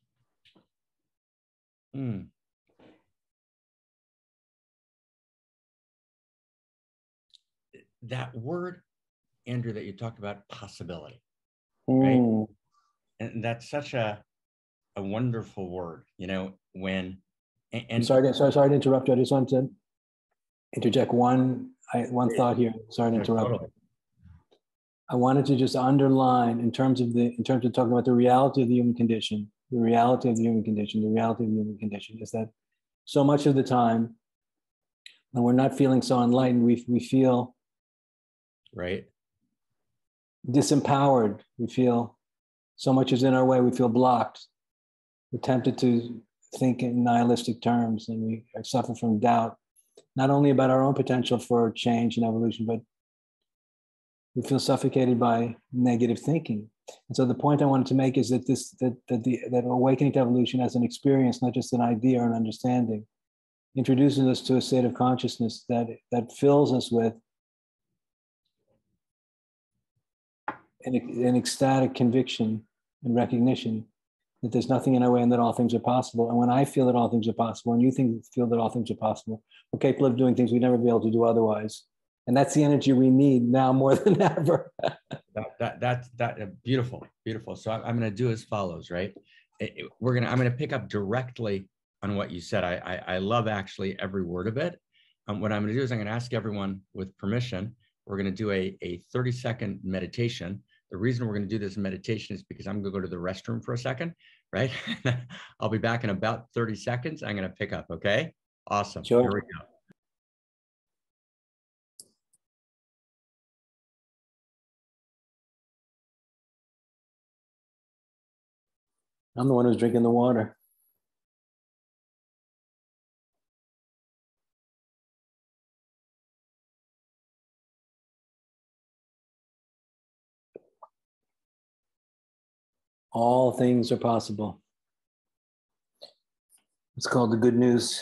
[SPEAKER 4] That word, Andrew, that you talked about, possibility, right? And that's such a wonderful word, when. And
[SPEAKER 3] sorry to interrupt you. I just wanted to interject one thought here. Sorry to interrupt.
[SPEAKER 4] Totally.
[SPEAKER 3] I wanted to just underline in terms of talking about the reality of the human condition, the reality of the human condition is that so much of the time when we're not feeling so enlightened, we feel
[SPEAKER 4] right,
[SPEAKER 3] disempowered. We feel so much is in our way. We feel blocked. We're tempted to think in nihilistic terms, and we suffer from doubt, not only about our own potential for change and evolution, but we feel suffocated by negative thinking. And so the point I wanted to make is that that awakening to evolution as an experience, not just an idea or an understanding, introduces us to a state of consciousness that fills us with an ecstatic conviction and recognition that there's nothing in our way and that all things are possible. And when I feel that all things are possible, and you feel that all things are possible, we're capable of doing things we'd never be able to do otherwise. And that's the energy we need now more than ever.
[SPEAKER 4] That's beautiful, beautiful. So I'm going to do as follows, right? I'm going to pick up directly on what you said. I love actually every word of it. What I'm going to do is I'm going to ask everyone with permission. We're going to do a 30-second meditation. The reason we're going to do this meditation is because I'm going to go to the restroom for a second, right? I'll be back in about 30 seconds. I'm going to pick up. Okay. Awesome.
[SPEAKER 3] Sure.
[SPEAKER 4] Here we go.
[SPEAKER 3] I'm the one who's drinking the water. All things are possible. It's called the good news.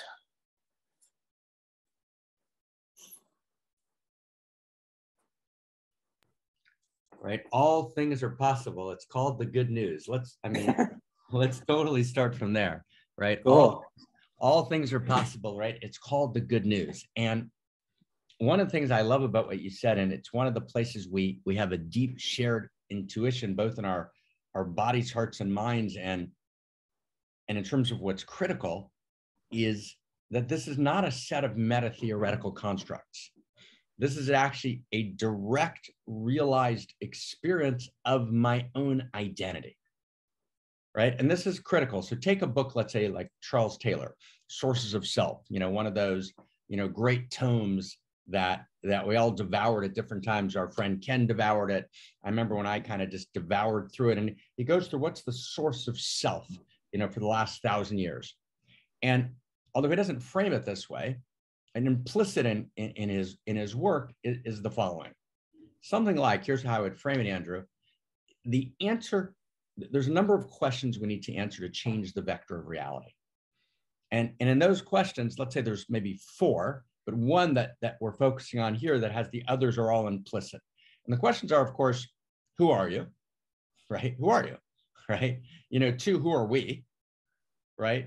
[SPEAKER 4] Right. All things are possible. It's called the good news. Let's totally start from there, right?
[SPEAKER 3] Cool.
[SPEAKER 4] All things are possible, right? It's called the good news. And one of the things I love about what you said, and it's one of the places we have a deep shared intuition, both in our bodies, hearts, and minds, and in terms of what's critical, is that this is not a set of meta-theoretical constructs. This is actually a direct realized experience of my own identity, right? And this is critical. So take a book, let's say like Charles Taylor, Sources of Self, one of those, great tomes that we all devoured at different times. Our friend Ken devoured it. I remember when I kind of just devoured through it, and he goes through what's the source of self, for the last 1,000 years. And although he doesn't frame it this way, an implicit in his work is the following. Something like, here's how I would frame it, Andrew. The answer, there's a number of questions we need to answer to change the vector of reality. And in those questions, let's say there's maybe 4, but one that we're focusing on here that has the others are all implicit. And the questions are, of course, who are you, right? Who are you, right? 2, who are we, right?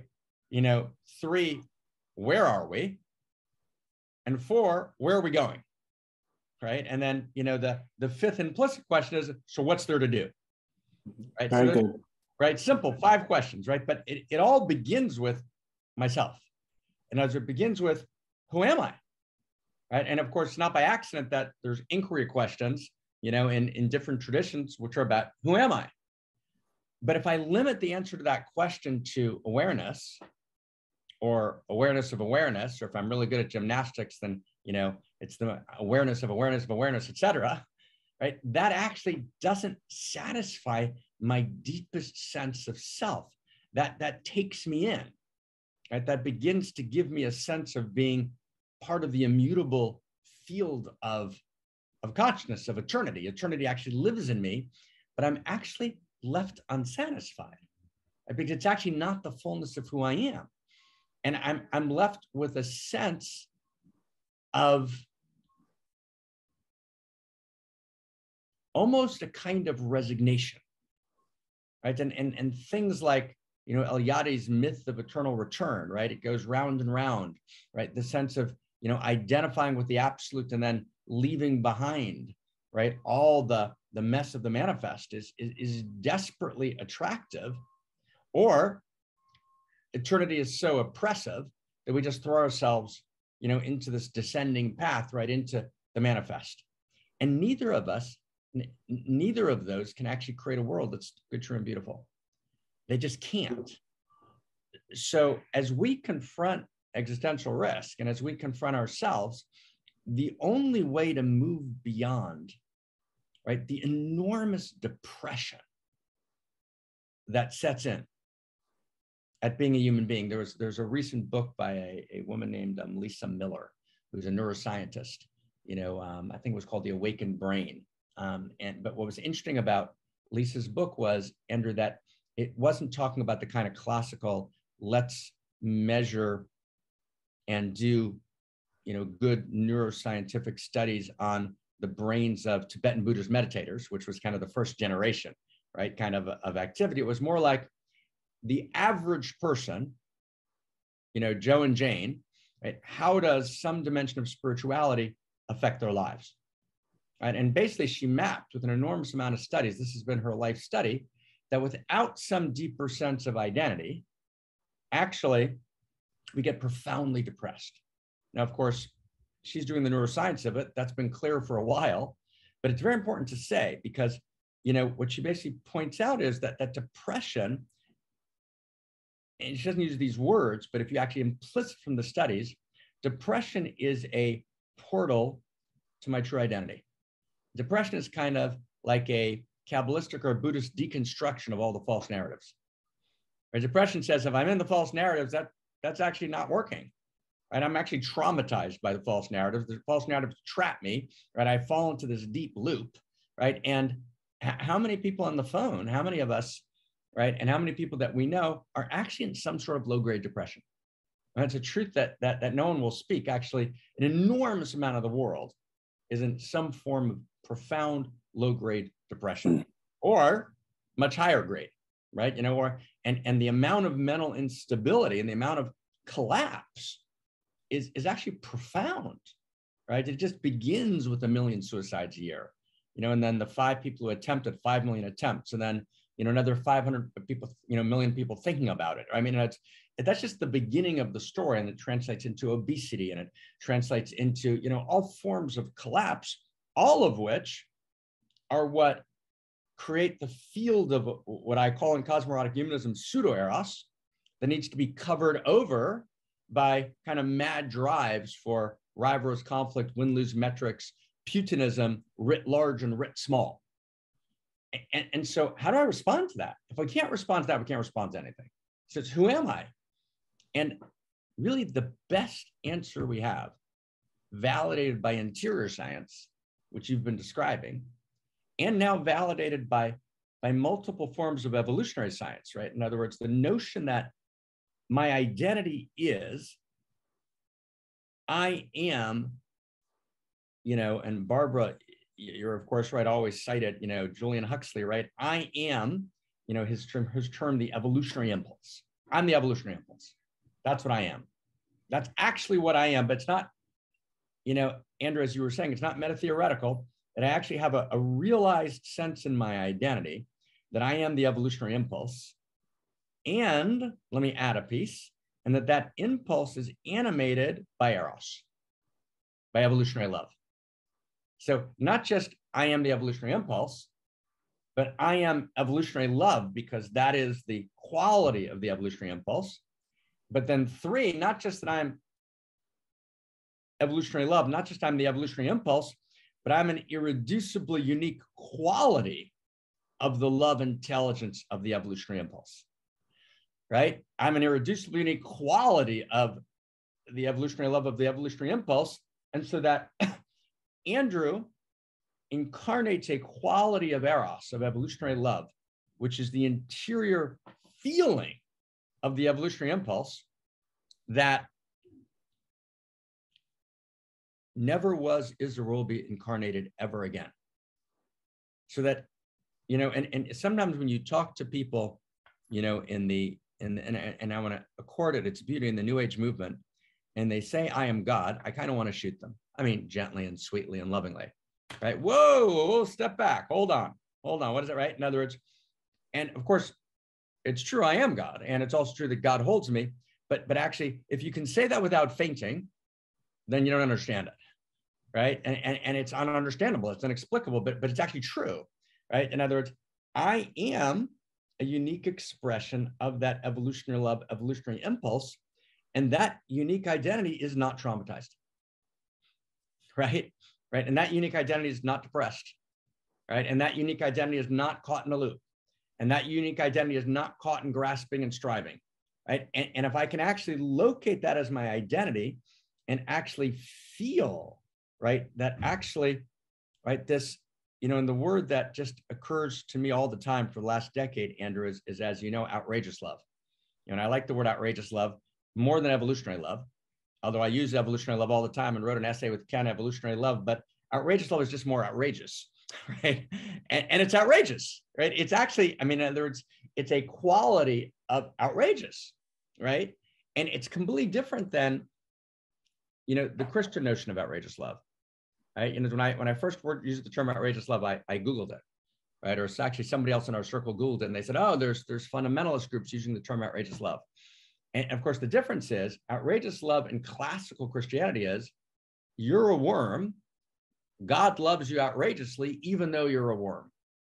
[SPEAKER 4] 3, where are we? And 4, where are we going, right? And then, the 5th implicit question is, so what's there to do, right?
[SPEAKER 3] Very good.
[SPEAKER 4] Right, simple, 5 questions, right? But it all begins with myself. And as it begins with, who am I, right? And of course, not by accident that there's inquiry questions, in different traditions, which are about who am I? But if I limit the answer to that question to awareness, or awareness of awareness, or if I'm really good at gymnastics, then, it's the awareness of awareness of awareness, et cetera, right? That actually doesn't satisfy my deepest sense of self. That takes me in, right? That begins to give me a sense of being part of the immutable field of consciousness, of eternity. Eternity actually lives in me, but I'm actually left unsatisfied, right? Because it's actually not the fullness of who I am. And I'm left with a sense of almost a kind of resignation, right? And things like, Eliade's myth of eternal return, right? It goes round and round, right? The sense of, identifying with the absolute and then leaving behind, right? All the mess of the manifest is desperately attractive, or eternity is so oppressive that we just throw ourselves into this descending path, right into the manifest. And neither of those can actually create a world that's good, true, and beautiful. They just can't. So as we confront existential risk and as we confront ourselves, the only way to move beyond, right, the enormous depression that sets in at being a human being. There's a recent book by a woman named Lisa Miller, who's a neuroscientist. I think it was called The Awakened Brain. But what was interesting about Lisa's book was, Andrew, that it wasn't talking about the kind of classical, let's measure and do, good neuroscientific studies on the brains of Tibetan Buddhist meditators, which was kind of the first generation, right, kind of activity. It was more like the average person, Joe and Jane, right? How does some dimension of spirituality affect their lives? Right? And basically she mapped with an enormous amount of studies, this has been her life study, that without some deeper sense of identity, actually, we get profoundly depressed. Now, of course, she's doing the neuroscience of it. That's been clear for a while, but it's very important to say because, what she basically points out is that depression, and she doesn't use these words, but if you actually implicit from the studies, depression is a portal to my true identity. Depression is kind of like a Kabbalistic or Buddhist deconstruction of all the false narratives. Right? Depression says, if I'm in the false narratives, that's actually not working. Right? I'm actually traumatized by the false narratives. The false narratives trap me, right? I fall into this deep loop, right? And how many people on the phone, how many of us, right? And how many people that we know are actually in some sort of low-grade depression? And it's a truth that no one will speak. Actually, an enormous amount of the world is in some form of profound low-grade depression or much higher grade, right? And the amount of mental instability and the amount of collapse is actually profound, right? It just begins with 1 million suicides a year, and then the 5 people who attempted 5 million attempts, and then another 500 people, million people thinking about it. I mean, that's just the beginning of the story, and it translates into obesity, and it translates into all forms of collapse, all of which are what create the field of what I call in cosmoerotic humanism pseudo-eros that needs to be covered over by kind of mad drives for rivalrous conflict, win-lose metrics, Putinism writ large and writ small. And so how do I respond to that? If I can't respond to that, we can't respond to anything. So it's who am I? And really the best answer we have, validated by interior science, which you've been describing, and now validated by multiple forms of evolutionary science, right? In other words, the notion that my identity is, I am, and Barbara, you're of course right, always cited, Julian Huxley, right? I am, his term, the evolutionary impulse. I'm the evolutionary impulse. That's what I am. That's actually what I am, but it's not, Andrew, as you were saying, it's not meta-theoretical, that I actually have a realized sense in my identity that I am the evolutionary impulse. And let me add a piece, and that impulse is animated by eros, by evolutionary love. So not just I am the evolutionary impulse, but I am evolutionary love because that is the quality of the evolutionary impulse. But then 3, not just that I'm evolutionary love, not just I'm the evolutionary impulse, but I'm an irreducibly unique quality of the love intelligence of the evolutionary impulse, right? I'm an irreducibly unique quality of the evolutionary love of the evolutionary impulse. And so that Andrew incarnates a quality of eros, of evolutionary love, which is the interior feeling of the evolutionary impulse that never was, is, or will be incarnated ever again. So that, and sometimes when you talk to people, and I want to accord it its beauty in the New Age movement, and they say, I am God, I kind of want to shoot them. I mean, gently and sweetly and lovingly, right? Whoa, step back, hold on, what is it, right? In other words, and of course, it's true, I am God, and it's also true that God holds me, but actually, if you can say that without fainting, then you don't understand it, right? And it's ununderstandable, it's inexplicable, but it's actually true, right? In other words, I am a unique expression of that evolutionary love, evolutionary impulse, and that unique identity is not traumatized, right? Right, and that unique identity is not depressed, right? And that unique identity is not caught in a loop, and that unique identity is not caught in grasping and striving, right? And if I can actually locate that as my identity and actually feel, right, that actually, right, this, you know, and the word that just occurs to me all the time for the last decade, Andrew, is as you know, outrageous love. You know, and I like the word outrageous love more than evolutionary love, although I use evolutionary love all the time and wrote an essay with Ken, Evolutionary Love, but outrageous love is just more outrageous, right? And it's outrageous, right? It's actually, I mean, in other words, it's a quality of outrageous, right? And it's completely different than, you know, the Christian notion of outrageous love, right? And when I first used the term outrageous love, I Googled it, right? Or it's actually somebody else in our circle Googled it, and they said, oh, there's fundamentalist groups using the term outrageous love. And of course, the difference is outrageous love in classical Christianity is you're a worm, God loves you outrageously, even though you're a worm.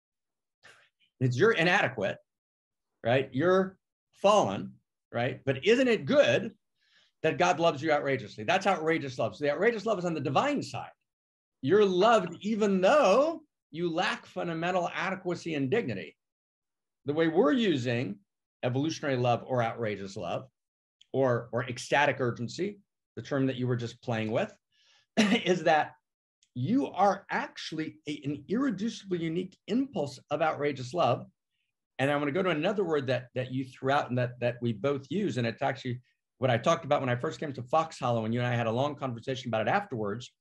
[SPEAKER 4] You're inadequate, right? You're fallen, right? But isn't it good that God loves you outrageously? That's outrageous love. So the outrageous love is on the divine side. You're loved even though you lack fundamental adequacy and dignity. The way we're using evolutionary love or outrageous love or ecstatic urgency, the term that you were just playing with, is that you are actually an irreducibly unique impulse of outrageous love. And I want to go to another word that you threw out and that we both use. And it's actually what I talked about when I first came to Fox Hollow, and you and I had a long conversation about it afterwards.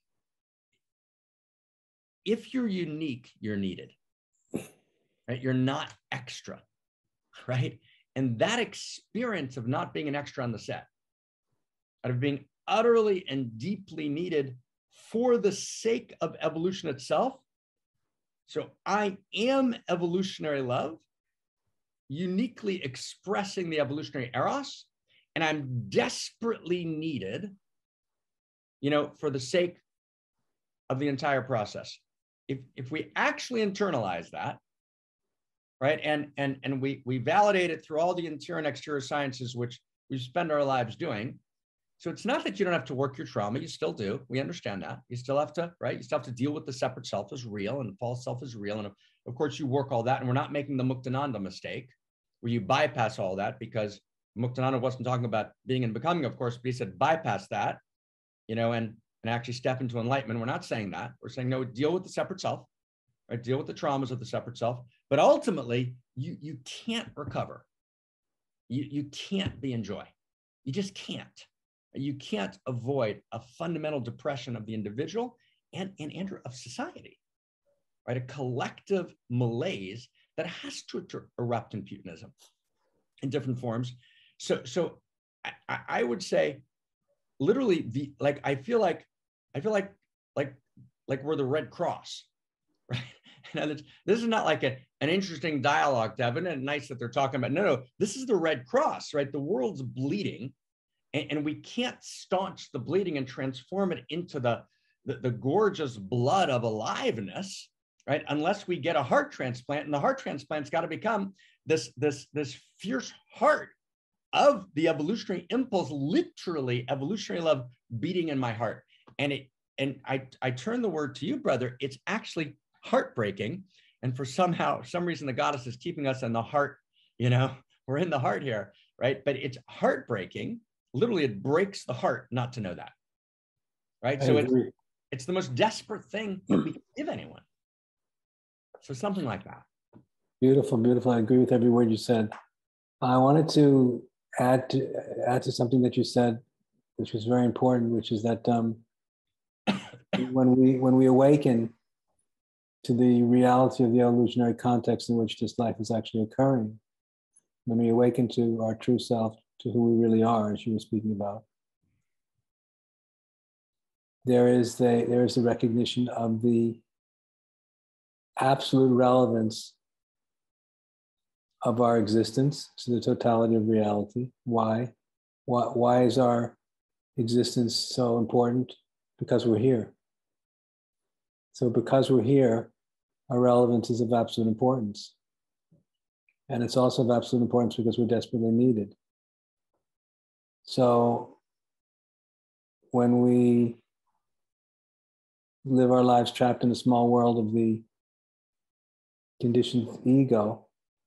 [SPEAKER 4] If you're unique, you're needed, right? You're not extra, right? And that experience of not being an extra on the set, of being utterly and deeply needed for the sake of evolution itself. So I am evolutionary love, uniquely expressing the evolutionary eros, and I'm desperately needed, you know, for the sake of the entire process. If we actually internalize that, right, and we validate it through all the interior and exterior sciences, which we spend our lives doing. So it's not that you don't have to work your trauma. You still do. We understand that. You still have to, right? You still have to deal with the separate self as real, and the false self is real. And of course, you work all that. And we're not making the Muktananda mistake where you bypass all that, because Muktananda wasn't talking about being and becoming, of course, but he said bypass that, you know, and actually step into enlightenment. We're not saying that. We're saying, no, deal with the separate self, right? Deal with the traumas of the separate self. But ultimately, you can't recover. You can't be in joy. You just can't. You can't avoid a fundamental depression of the individual and Andrew, of society, right? A collective malaise that has to erupt in Putinism in different forms. So I would say, literally, I feel like we're the Red Cross, right? And this is not like an interesting dialogue, Devin, and nice that they're talking about. No, this is the Red Cross, right? The world's bleeding. And we can't staunch the bleeding and transform it into the gorgeous blood of aliveness, right? Unless we get a heart transplant, and the heart transplant's got to become this fierce heart of the evolutionary impulse, literally evolutionary love beating in my heart. And I turn the word to you, brother. It's actually heartbreaking, and for some reason the goddess is keeping us in the heart. You know, we're in the heart here, right? But it's heartbreaking. Literally, it breaks the heart not to know that, right? So it's the most desperate thing that we can give anyone. So something like that.
[SPEAKER 3] Beautiful, beautiful. I agree with every word you said. I wanted to add to something that you said, which was very important, which is that when we awaken to the reality of the evolutionary context in which this life is actually occurring, when we awaken to our true self, to who we really are, as you were speaking about, there is the recognition of the absolute relevance of our existence to the totality of reality. Why is our existence so important? Because we're here. So because we're here, our relevance is of absolute importance. And it's also of absolute importance because we're desperately needed. So when we live our lives trapped in a small world of the conditioned ego,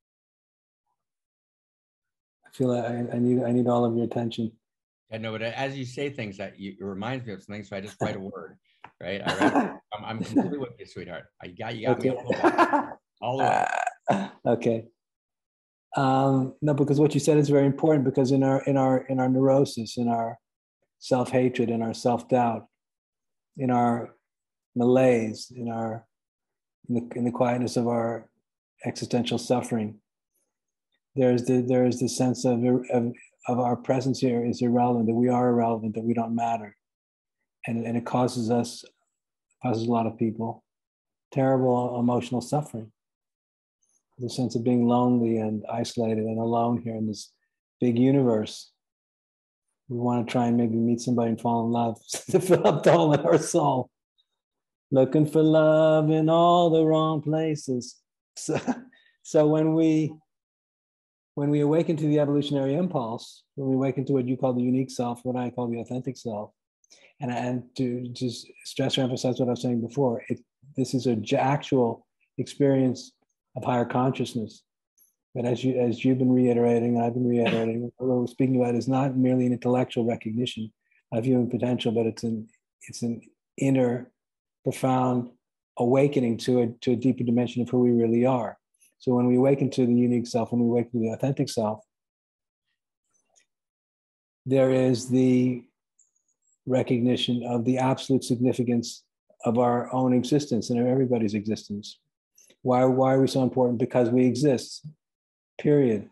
[SPEAKER 3] I feel like I need all of your attention.
[SPEAKER 4] I know, but as you say things, that it reminds me of something, so I just write a word, right? I'm completely with you, sweetheart. You got
[SPEAKER 3] Okay.
[SPEAKER 4] me all the way.
[SPEAKER 3] Okay. No, because what you said is very important. Because in our neurosis, in our self-hatred, in our self-doubt, in our malaise, in the quietness of our existential suffering, there is the sense of our presence here is irrelevant, that we are irrelevant, that we don't matter, and it causes a lot of people terrible emotional suffering. The sense of being lonely and isolated and alone here in this big universe. We want to try and maybe meet somebody and fall in love to fill up the hole in our soul. Looking for love in all the wrong places. So when we awaken to the evolutionary impulse, when we awaken to what you call the unique self, what I call the authentic self, and to just stress or emphasize what I was saying before, this is an actual experience of higher consciousness. But as you've been reiterating, and I've been reiterating, what we're speaking about is not merely an intellectual recognition of human potential, but it's an inner, profound awakening to a deeper dimension of who we really are. So when we awaken to the unique self, when we awaken to the authentic self, there is the recognition of the absolute significance of our own existence and of everybody's existence. Why are we so important? Because we exist, period.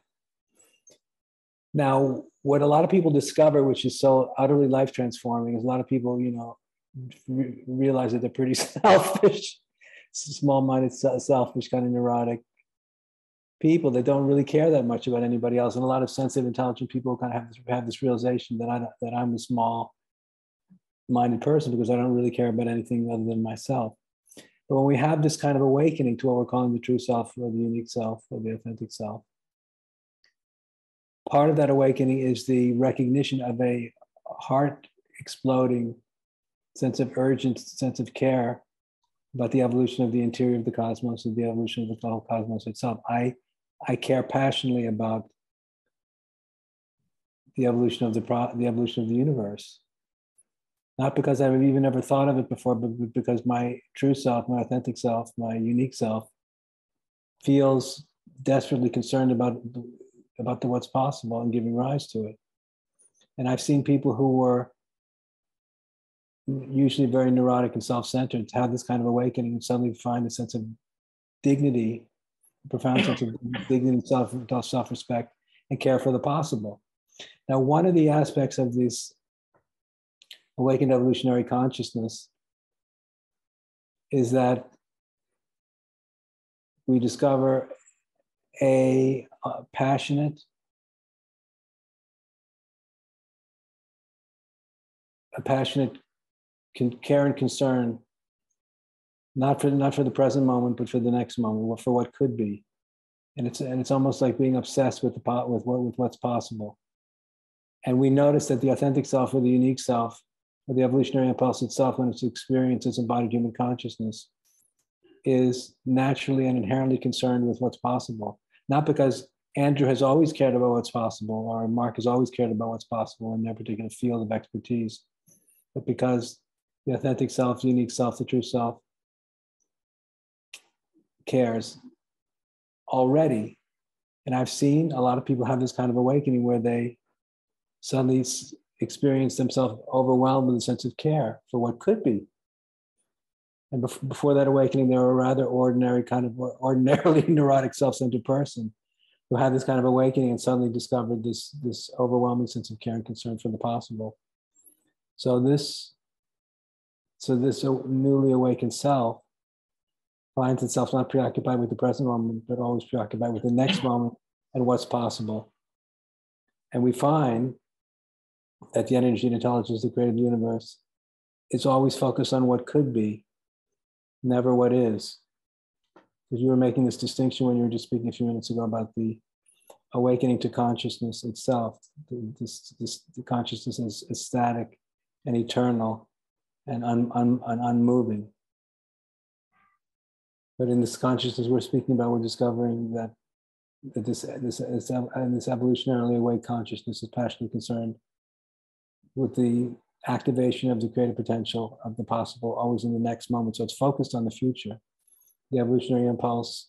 [SPEAKER 3] Now, what a lot of people discover, which is so utterly life transforming, is a lot of people, realize that they're pretty selfish, small-minded, selfish, kind of neurotic people that don't really care that much about anybody else. And a lot of sensitive, intelligent people kind of have this realization that I'm a small-minded person because I don't really care about anything other than myself. But when we have this kind of awakening to what we're calling the true self or the unique self or the authentic self, part of that awakening is the recognition of a heart-exploding sense of urgent sense of care about the evolution of the interior of the cosmos, of the evolution of the whole cosmos itself. I care passionately about the evolution of the universe. Not because I've even ever thought of it before, but because my true self, my authentic self, my unique self feels desperately concerned about what's possible and giving rise to it. And I've seen people who were usually very neurotic and self-centered to have this kind of awakening and suddenly find a sense of dignity, a profound sense of dignity, self-respect, and care for the possible. Now, one of the aspects of this awakened evolutionary consciousness is that we discover a passionate, care and concern, not for the present moment, but for the next moment, for what could be, and it's almost like being obsessed with what's possible. And we notice that the authentic self or the unique self or the evolutionary impulse itself, when it's experienced as embodied human consciousness, is naturally and inherently concerned with what's possible. Not because Andrew has always cared about what's possible, or Marc has always cared about what's possible in their particular field of expertise, but because the authentic self, the unique self, the true self cares already. And I've seen a lot of people have this kind of awakening where they suddenly experience themselves overwhelmed with a sense of care for what could be. And before that awakening, they were a rather ordinarily neurotic, self-centered person who had this kind of awakening and suddenly discovered this overwhelming sense of care and concern for the possible. So this newly awakened self finds itself not preoccupied with the present moment, but always preoccupied with the next moment and what's possible. And we find that the energy and intelligence that created the universe is always focused on what could be, never what is. Because you were making this distinction when you were just speaking a few minutes ago about the awakening to consciousness itself. The consciousness is static and eternal and unmoving. But in this consciousness we're speaking about, we're discovering that this evolutionarily awake consciousness is passionately concerned with the activation of the creative potential of the possible, always in the next moment. So it's focused on the future. The evolutionary impulse,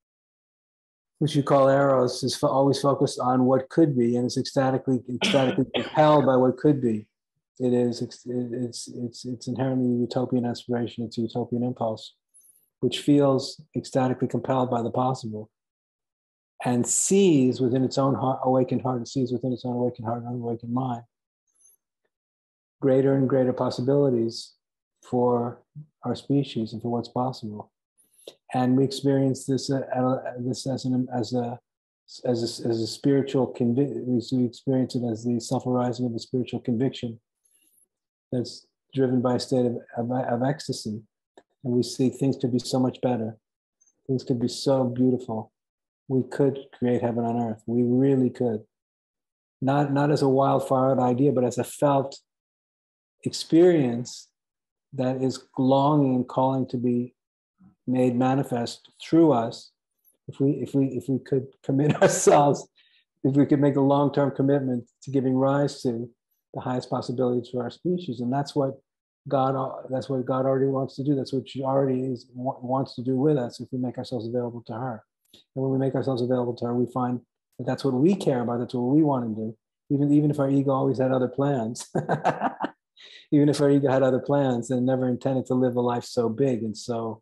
[SPEAKER 3] which you call eros, is always focused on what could be, and it's ecstatically compelled by what could be. It's inherently a utopian aspiration. It's a utopian impulse, which feels ecstatically compelled by the possible, and sees within its own heart, awakened heart, and sees within its own awakened heart and awakened mind greater and greater possibilities for our species and for what's possible. And we experience this as a spiritual conviction. We experience it as the self-arising of a spiritual conviction that's driven by a state of ecstasy. And we see things could be so much better. Things could be so beautiful. We could create heaven on earth. We really could. Not as a wild, far-out idea, but as a felt experience that is longing and calling to be made manifest through us. If we could commit ourselves, if we could make a long-term commitment to giving rise to the highest possibilities for our species. And that's what God already wants to do. That's what she already wants to do with us if we make ourselves available to her. And when we make ourselves available to her, we find that that's what we care about. That's what we want to do. Even if our ego always had other plans, even if our ego had other plans and never intended to live a life so big and so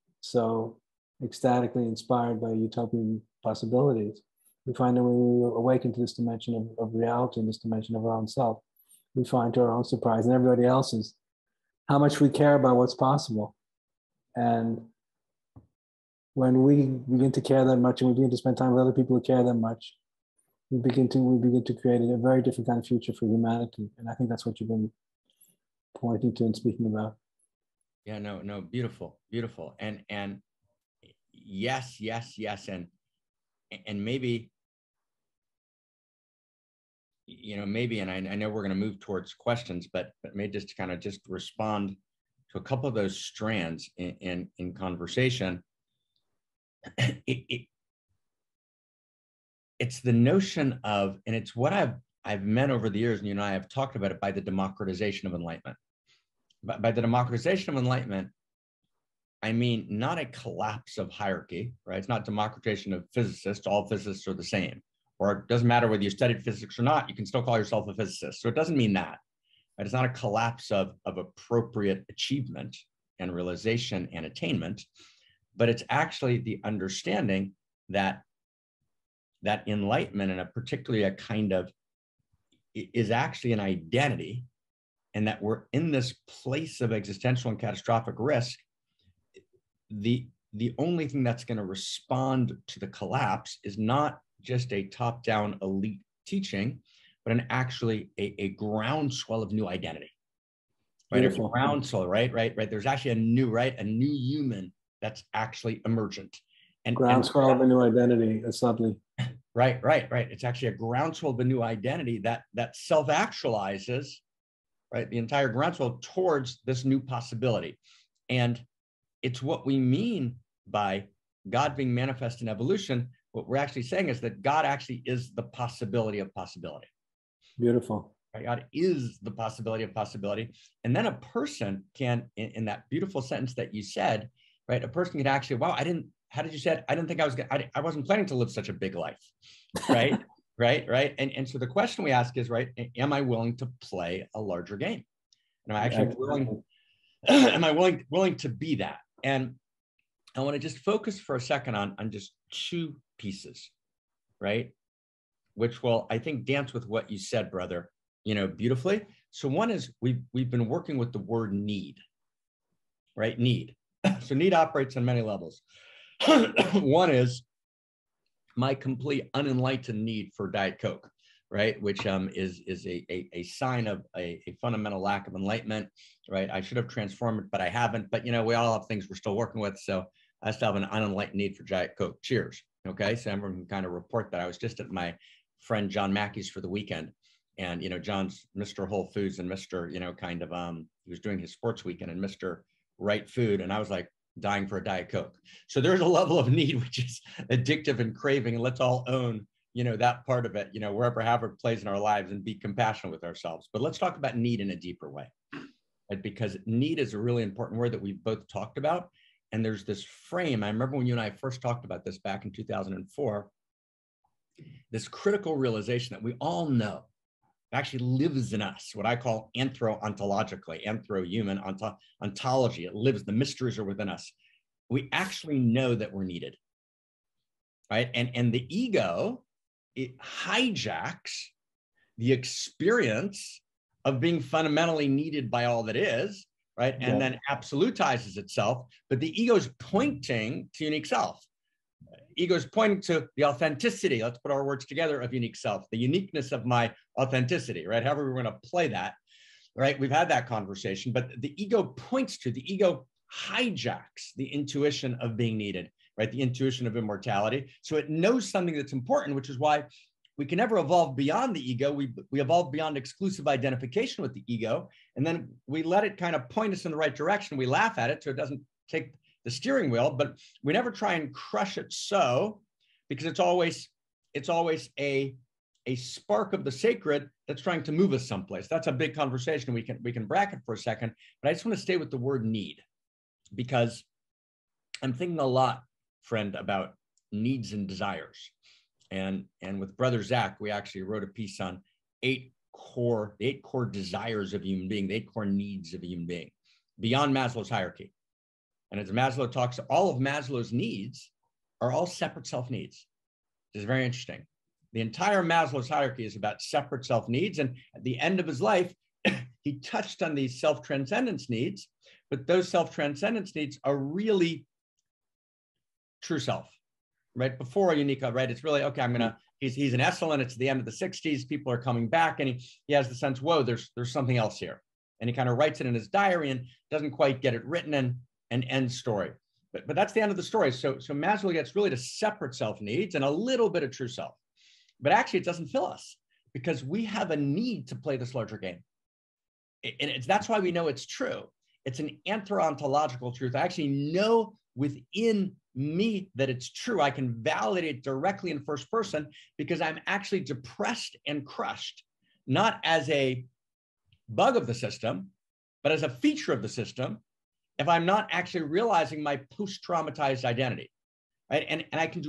[SPEAKER 3] ecstatically inspired by utopian possibilities, we find that when we awaken to this dimension of reality, this dimension of our own self, we find to our own surprise and everybody else's how much we care about what's possible. And when we begin to care that much and we begin to spend time with other people who care that much, we begin to create a very different kind of future for humanity. And I think that's what you've been pointing to and speaking about.
[SPEAKER 4] Yeah, no, beautiful. And yes. And maybe, and I know we're going to move towards questions, but maybe just to kind of just respond to a couple of those strands in conversation. It's the notion of, and it's what I've meant over the years, and you and I have talked about it, by the democratization of enlightenment. By the democratization of enlightenment, I mean not a collapse of hierarchy, right? It's not democratization of physicists. All physicists are the same. Or it doesn't matter whether you studied physics or not, you can still call yourself a physicist. So it doesn't mean that. Right? It's not a collapse of appropriate achievement and realization and attainment, but it's actually the understanding that enlightenment, and particularly a kind of, is actually an identity, and that we're in this place of existential and catastrophic risk. The only thing that's going to respond to the collapse is not just a top-down elite teaching, but actually a groundswell of new identity. Right?
[SPEAKER 3] Beautiful.
[SPEAKER 4] A groundswell, right? There's actually a new human that's actually emergent. And
[SPEAKER 3] Groundswell of a new identity, that's lovely.
[SPEAKER 4] Right. It's actually a groundswell of a new identity that self-actualizes, right, the entire groundswell towards this new possibility. And it's what we mean by God being manifest in evolution. What we're actually saying is that God actually is the possibility of possibility.
[SPEAKER 3] Beautiful.
[SPEAKER 4] Right? God is the possibility of possibility. And then a person can, in that beautiful sentence that you said, right, a person can actually, wow, how did you say it? I didn't think I wasn't planning to live such a big life, right? right. And so the question we ask is, right, am I willing to play a larger game? And am I actually willing to be that? And I want to just focus for a second on just two pieces, right? Which will, I think, dance with what you said, brother, beautifully. So one is we've been working with the word need, right? Need. So need operates on many levels. One is my complete unenlightened need for Diet Coke, right? Which is a sign of a fundamental lack of enlightenment, right? I should have transformed it, but I haven't. But, you know, we all have things we're still working with. So I still have an unenlightened need for Diet Coke. Cheers. Okay. So everyone can kind of report that. I was just at my friend John Mackey's for the weekend. And, you know, John's Mr. Whole Foods and Mr., you know, kind of, he was doing his sports weekend and Mr. Right Food. And I was like dying for a Diet Coke. So there's a level of need, which is addictive and craving. And let's all own, you know, that part of it, you know, wherever it plays in our lives, and be compassionate with ourselves. But let's talk about need in a deeper way, right? Because need is a really important word that we've both talked about. And there's this frame. I remember when you and I first talked about this back in 2004, this critical realization that we all know actually lives in us, what I call anthro-ontologically, anthro-human ontology. It lives, the mysteries are within us. We actually know that we're needed, right? And the ego, it hijacks the experience of being fundamentally needed by all that is, right? And then absolutizes itself, but the ego is pointing to unique self. Ego is pointing to the authenticity, let's put our words together, of unique self, the uniqueness of my authenticity, right? However we're going to play that, right? We've had that conversation, but the ego the ego hijacks the intuition of being needed, right? The intuition of immortality. So it knows something that's important, which is why we can never evolve beyond the ego. We evolve beyond exclusive identification with the ego, and then we let it kind of point us in the right direction. We laugh at it so it doesn't take the steering wheel, but we never try and crush it, so because it's always a spark of the sacred that's trying to move us someplace. That's a big conversation. We can bracket for a second, but I just want to stay with the word need, because I'm thinking a lot, friend, about needs and desires. And with Brother Zach, we actually wrote a piece on the 8 core desires of a human being, the 8 core needs of a human being, beyond Maslow's hierarchy. And as Maslow talks, all of Maslow's needs are all separate self needs. This is very interesting. The entire Maslow's hierarchy is about separate self needs. And at the end of his life, he touched on these self-transcendence needs, but those self-transcendence needs are really true self, right? Before a unique, right? It's really, okay, he's an excellent, it's the end of the 60s, people are coming back, and he has the sense, whoa, there's something else here. And he kind of writes it in his diary and doesn't quite get it written in, an end story. But that's the end of the story. So Maslow gets really to separate self needs and a little bit of true self. But actually, it doesn't fill us, because we have a need to play this larger game. And that's why we know it's true. It's an anthro-ontological truth. I actually know within me that it's true. I can validate it directly in first person, because I'm actually depressed and crushed, not as a bug of the system, but as a feature of the system, if I'm not actually realizing my post-traumatized identity, right? And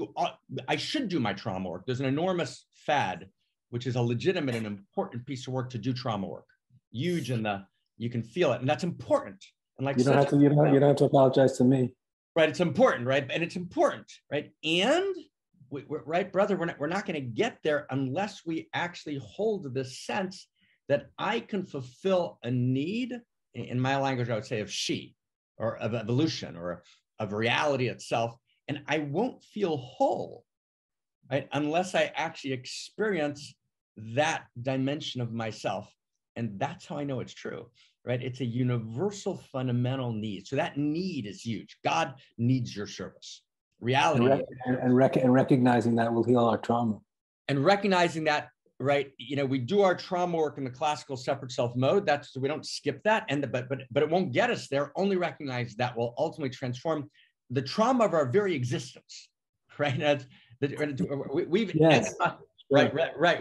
[SPEAKER 4] I should do my trauma work. There's an enormous fad, which is a legitimate and important piece of work to do trauma work. Huge, and you can feel it, and that's important. And like
[SPEAKER 3] you don't have to apologize to me.
[SPEAKER 4] Right, it's important, right? And it's important, right? And we're right, brother, we're not going to get there unless we actually hold this sense that I can fulfill a need, in my language, I would say of she, or of evolution, or of reality itself. And I won't feel whole, right? Unless I actually experience that dimension of myself. And that's how I know it's true, right? It's a universal fundamental need. So that need is huge. God needs your service. Reality.
[SPEAKER 3] And recognizing that will heal our trauma.
[SPEAKER 4] And recognizing that, right? You know, we do our trauma work in the classical separate self mode. We don't skip that. But it won't get us there. Only recognize that will ultimately transform the trauma of our very existence, right? We've
[SPEAKER 3] yes.
[SPEAKER 4] Right.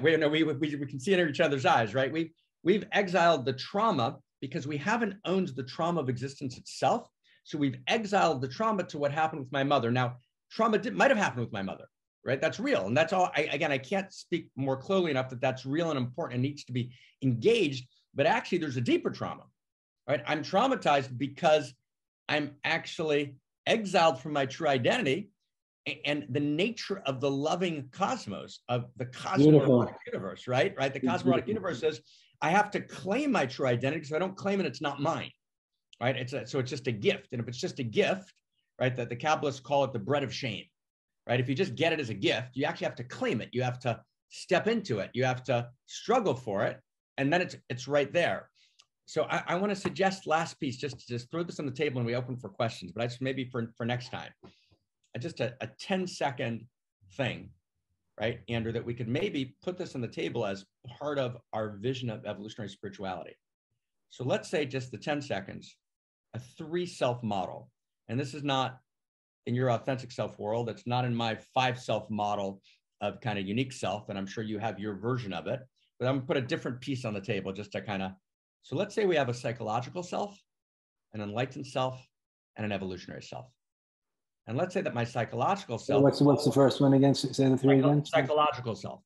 [SPEAKER 4] We can see it in each other's eyes, right? We've exiled the trauma because we haven't owned the trauma of existence itself. So we've exiled the trauma to what happened with my mother. Now, trauma might have happened with my mother, right? That's real. And that's all. I can't speak more clearly enough that that's real and important and needs to be engaged. But actually, there's a deeper trauma, right? I'm traumatized because I'm actually exiled from my true identity and the nature of the loving cosmos, of the cosmos universe, right? The cosmos universe says, I have to claim my true identity, because if I don't claim it, it's not mine, right? So it's just a gift. And if it's just a gift, right, that the Kabbalists call it the bread of shame, right? If you just get it as a gift, you actually have to claim it. You have to step into it. You have to struggle for it. And then it's right there. So I want to suggest last piece, just throw this on the table and we open for questions, but I just maybe for next time, just a 10-second thing, right, Andrew, that we could maybe put this on the table as part of our vision of evolutionary spirituality. So let's say just the 10 seconds, a 3-self model. And this is not in your authentic self world. It's not in my 5-self model of kind of unique self. And I'm sure you have your version of it, but I'm gonna put a different piece on the table just to kind of, so let's say we have a psychological self, an enlightened self, and an evolutionary self. And let's say that my psychological self.
[SPEAKER 3] What's the first one again? Say the 3 again.
[SPEAKER 4] Psychological self.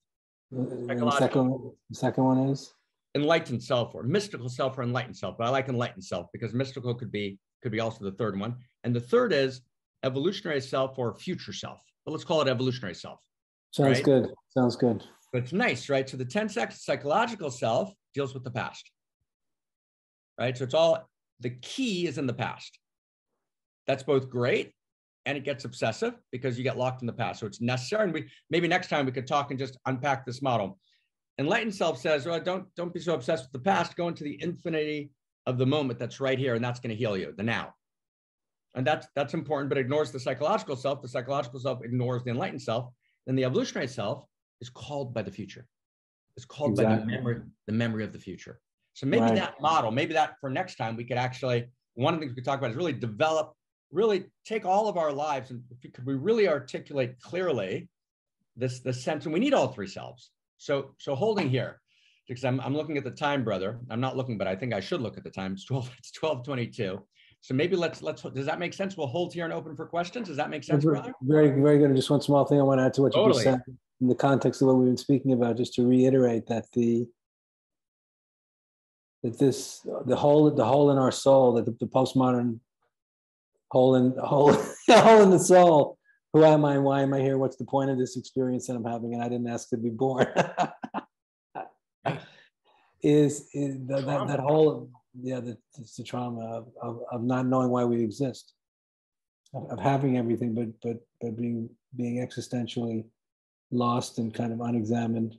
[SPEAKER 3] The second one is?
[SPEAKER 4] Enlightened self or mystical self or enlightened self. But I like enlightened self because mystical could be also the third one. And the third is evolutionary self or future self. But let's call it evolutionary self.
[SPEAKER 3] Sounds
[SPEAKER 4] right?
[SPEAKER 3] good. Sounds good.
[SPEAKER 4] But it's nice, right? So the 10-second psychological self deals with the past. Right? So it's all, the key is in the past. That's both great and it gets obsessive because you get locked in the past. So it's necessary. And maybe next time we could talk and just unpack this model. Enlightened self says, well, don't be so obsessed with the past. Go into the infinity of the moment that's right here, and that's going to heal you, the now. And that's important, but ignores the psychological self. The psychological self ignores the enlightened self. Then the evolutionary self is called by the future. It's called by the memory of the future. So maybe that model, maybe that for next time, we could actually, one of the things we could talk about is really develop, really take all of our lives and could we really articulate clearly the sense, and we need all 3 selves. So holding here, because I'm looking at the time, brother. I'm not looking, but I think I should look at the time. It's 12:22. So maybe let's, does that make sense? We'll hold here and open for questions. Does that make sense, brother?
[SPEAKER 3] Very, very good. And just one small thing I want to add to what you just said in the context of what we've been speaking about, just to reiterate that the hole in our soul, that the postmodern hole in the soul. Who am I? Why am I here? What's the point of this experience that I'm having? And I didn't ask to be born. is that whole, it's the trauma of not knowing why we exist, of having everything, but being existentially lost and kind of unexamined,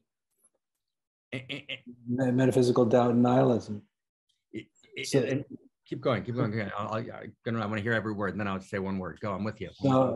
[SPEAKER 3] metaphysical doubt and nihilism.
[SPEAKER 4] And keep going. I want to hear every word, and then I'll say one word. Go, I'm with you.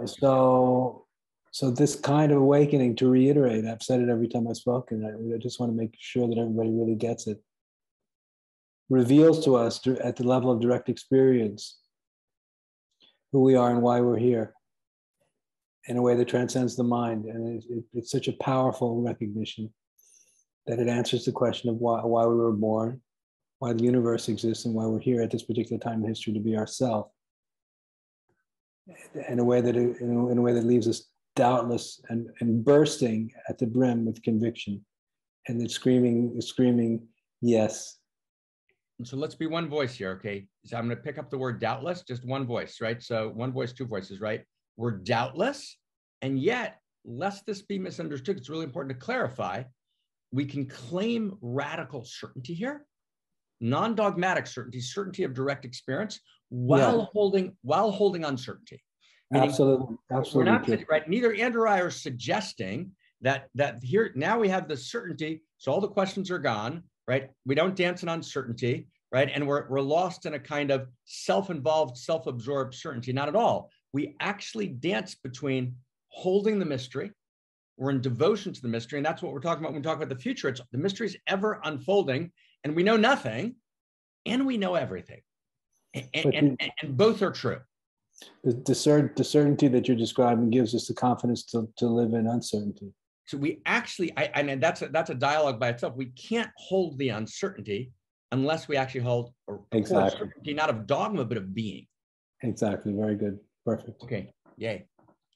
[SPEAKER 3] So this kind of awakening, to reiterate, I've said it every time I've spoken, I just want to make sure that everybody really gets it, reveals to us at the level of direct experience who we are and why we're here in a way that transcends the mind. And it's such a powerful recognition that it answers the question of why we were born, why the universe exists, and why we're here at this particular time in history to be ourselves, in a way that leaves us doubtless and bursting at the brim with conviction, and then screaming yes.
[SPEAKER 4] And so let's be one voice here, okay? So I'm going to pick up the word doubtless, just one voice, right? So one voice, 2 voices, right? We're doubtless, and yet, lest this be misunderstood, it's really important to clarify, we can claim radical certainty here, non-dogmatic certainty, certainty of direct experience, while holding uncertainty. Meaning, absolutely. We're not right. Neither Andrew or I are suggesting that here now we have the certainty, so all the questions are gone, right? We don't dance in uncertainty, right? And we're lost in a kind of self-involved, self-absorbed certainty. Not at all. We actually dance between holding the mystery. We're in devotion to the mystery, and that's what we're talking about when we talk about the future. It's the mystery is ever unfolding, and we know nothing, and we know everything, and both are true.
[SPEAKER 3] The certainty that you're describing gives us the confidence to live in uncertainty.
[SPEAKER 4] So we actually, and that's a dialogue by itself. We can't hold the uncertainty unless we actually hold a core certainty, not of dogma, but of being.
[SPEAKER 3] Exactly. Very good. Perfect.
[SPEAKER 4] Okay. Yay.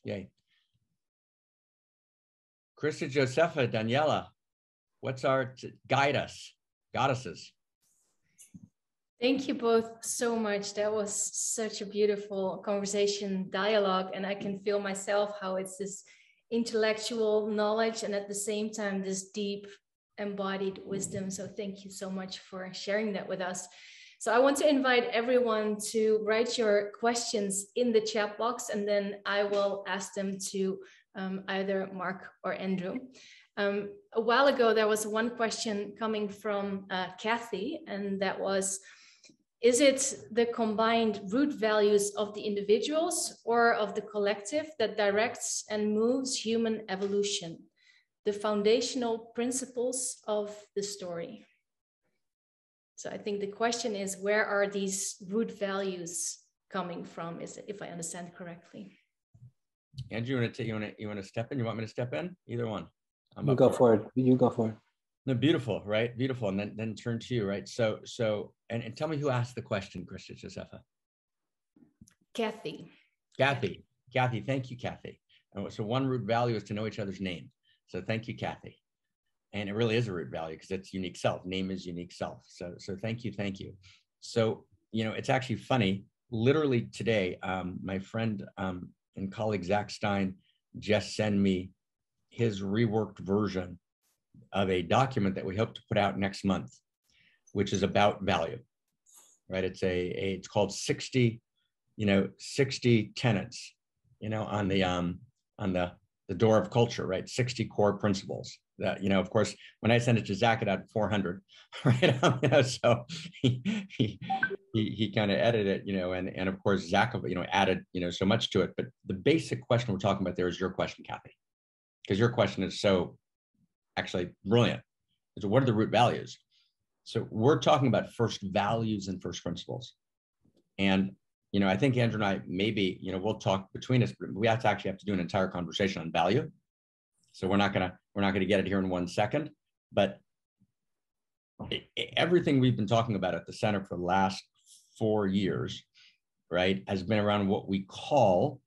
[SPEAKER 4] Krista, Josepha, Daniela, what's our guide us, goddesses?
[SPEAKER 1] Thank you both so much. That was such a beautiful conversation, dialogue, and I can feel myself how it's this intellectual knowledge and at the same time this deep embodied wisdom. So thank you so much for sharing that with us. So I want to invite everyone to write your questions in the chat box, and then I will ask them to either Marc or Andrew. A while ago, there was one question coming from Kathy, and that was, is it the combined root values of the individuals or of the collective that directs and moves human evolution, the foundational principles of the story? So I think the question is, where are these root values coming from, if I understand correctly?
[SPEAKER 4] Andrew, you want to step in? You want me to step in? Either one.
[SPEAKER 3] You go for it. You go for it.
[SPEAKER 4] No, beautiful, right? Beautiful. And then turn to you, right? So and tell me who asked the question, Krista Josefa.
[SPEAKER 1] Kathy.
[SPEAKER 4] Kathy, thank you, Kathy. And so one root value is to know each other's name. So thank you, Kathy. And it really is a root value because it's unique self. Name is unique self. So thank you. So, it's actually funny. Literally today, my friend and colleague Zach Stein just sent me his reworked version of a document that we hope to put out next month, which is about value, right? It's called 60 tenets, on the door of culture, right? 60 core principles that, of course, when I sent it to Zach, it had 400, right? So he kind of edited it, and of course, Zach, added, so much to it. But the basic question we're talking about there is your question, Kathy, because your question is so actually brilliant. So what are the root values? So we're talking about first values and first principles. And, I think Andrew and I, maybe, we'll talk between us, but we actually have to do an entire conversation on value. So we're not gonna get it here in 1 second, but everything we've been talking about at the center for the last 4 years, right, has been around what we call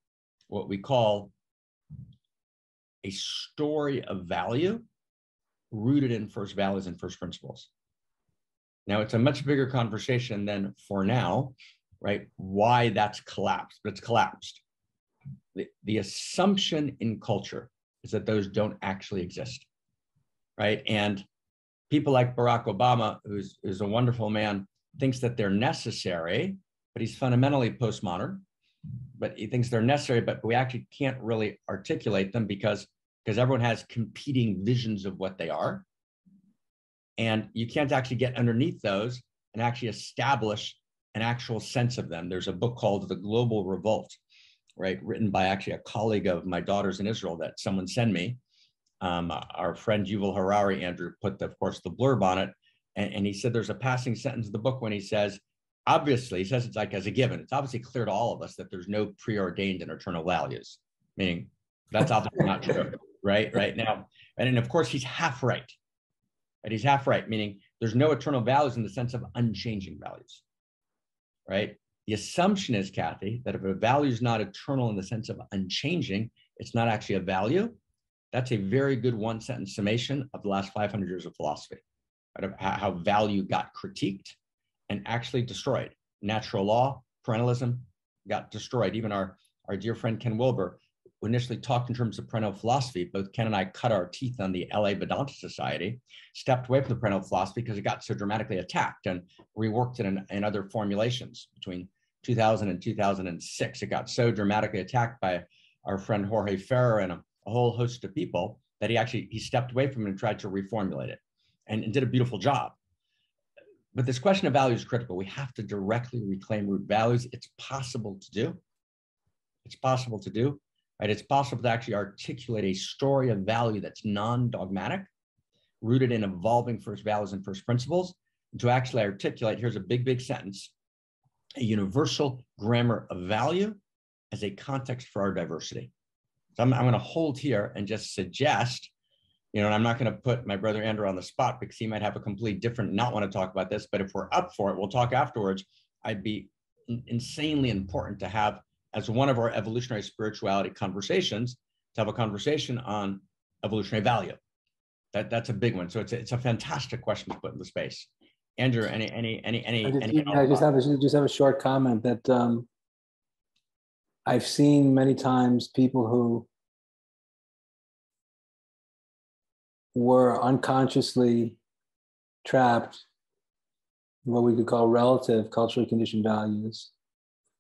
[SPEAKER 4] a story of value rooted in first values and first principles. Now, it's a much bigger conversation than for now, right? Why that's collapsed, but it's collapsed. The assumption in culture is that those don't actually exist, right? And people like Barack Obama, who's a wonderful man, thinks that they're necessary, but he's fundamentally postmodern. But he thinks they're necessary, but we actually can't really articulate them because everyone has competing visions of what they are. And you can't actually get underneath those and actually establish an actual sense of them. There's a book called The Global Revolt, right? Written by actually a colleague of my daughter's in Israel that someone sent me. Our friend Yuval Harari, Andrew, put, of course, the blurb on it. And he said there's a passing sentence in the book when he says, obviously, he says it's like as a given, it's obviously clear to all of us that there's no preordained and eternal values, meaning that's obviously not true, right now. And of course, he's half right. And he's half right, meaning there's no eternal values in the sense of unchanging values, right? The assumption is, Kathy, that if a value is not eternal in the sense of unchanging, it's not actually a value. That's a very good one-sentence summation of the last 500 years of philosophy, right? Of how value got critiqued and actually destroyed. Natural law, perennialism got destroyed. Even our dear friend Ken Wilber, who initially talked in terms of perennial philosophy, both Ken and I cut our teeth on the LA Vedanta Society, stepped away from the perennial philosophy because it got so dramatically attacked and reworked it in other formulations between 2000 and 2006. It got so dramatically attacked by our friend Jorge Ferrer and a whole host of people that he stepped away from it and tried to reformulate it and did a beautiful job. But this question of value is critical. We have to directly reclaim root values. It's possible to do. It's possible to do. Right? It's possible to actually articulate a story of value that's non-dogmatic, rooted in evolving first values and first principles, and to actually articulate, here's a big sentence, a universal grammar of value as a context for our diversity. So I'm going to hold here and just suggest, and I'm not going to put my brother Andrew on the spot because he might have a completely different, not want to talk about this, but if we're up for it, we'll talk afterwards. I'd be insanely important to have, as one of our evolutionary spirituality conversations, to have a conversation on evolutionary value. That's a big one. So it's a fantastic question to put in the space. Andrew, any
[SPEAKER 3] I just have a short comment that I've seen many times people who were unconsciously trapped in what we could call relative culturally conditioned values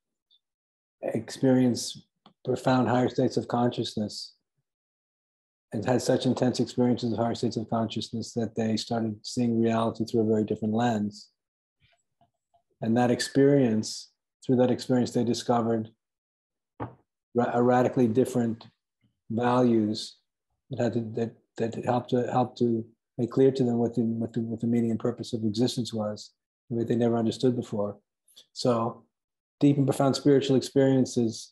[SPEAKER 3] experience profound higher states of consciousness and had such intense experiences of higher states of consciousness that they started seeing reality through a very different lens. And that experience, through that experience, they discovered radically different values that helped to make clear to them what the meaning and purpose of existence was, that they never understood before. So deep and profound spiritual experiences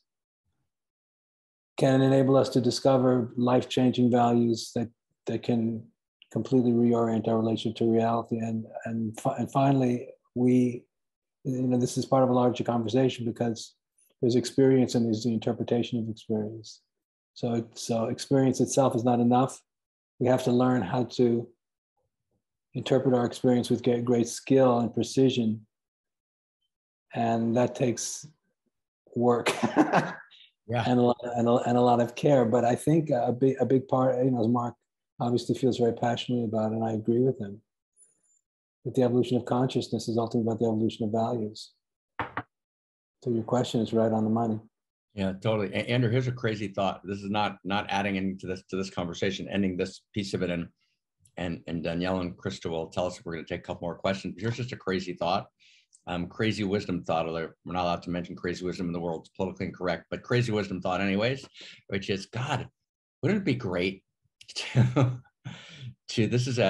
[SPEAKER 3] can enable us to discover life-changing values that can completely reorient our relationship to reality. And finally, this is part of a larger conversation, because there's experience and there's the interpretation of experience. So experience itself is not enough. We have to learn how to interpret our experience with great skill and precision. And that takes work.
[SPEAKER 4] Yeah.
[SPEAKER 3] and a lot of care. But I think a big part, as Marc obviously feels very passionately about, and I agree with him, that the evolution of consciousness is ultimately about the evolution of values. So your question is right on the money.
[SPEAKER 4] Yeah, totally. Andrew, here's a crazy thought. This is not adding into this conversation, ending this piece of it, and Danielle and Krista will tell us if we're going to take a couple more questions. Here's just a crazy thought. Crazy wisdom thought. We're not allowed to mention crazy wisdom in the world. It's politically incorrect, but crazy wisdom thought anyways, which is, God, wouldn't it be great to this is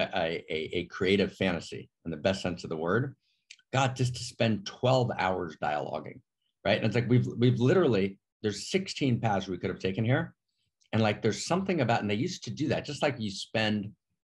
[SPEAKER 4] a creative fantasy in the best sense of the word. God, just to spend 12 hours dialoguing, right? And it's like we've literally, there's 16 paths we could have taken here. And like there's something about, and they used to do that, just like you spend,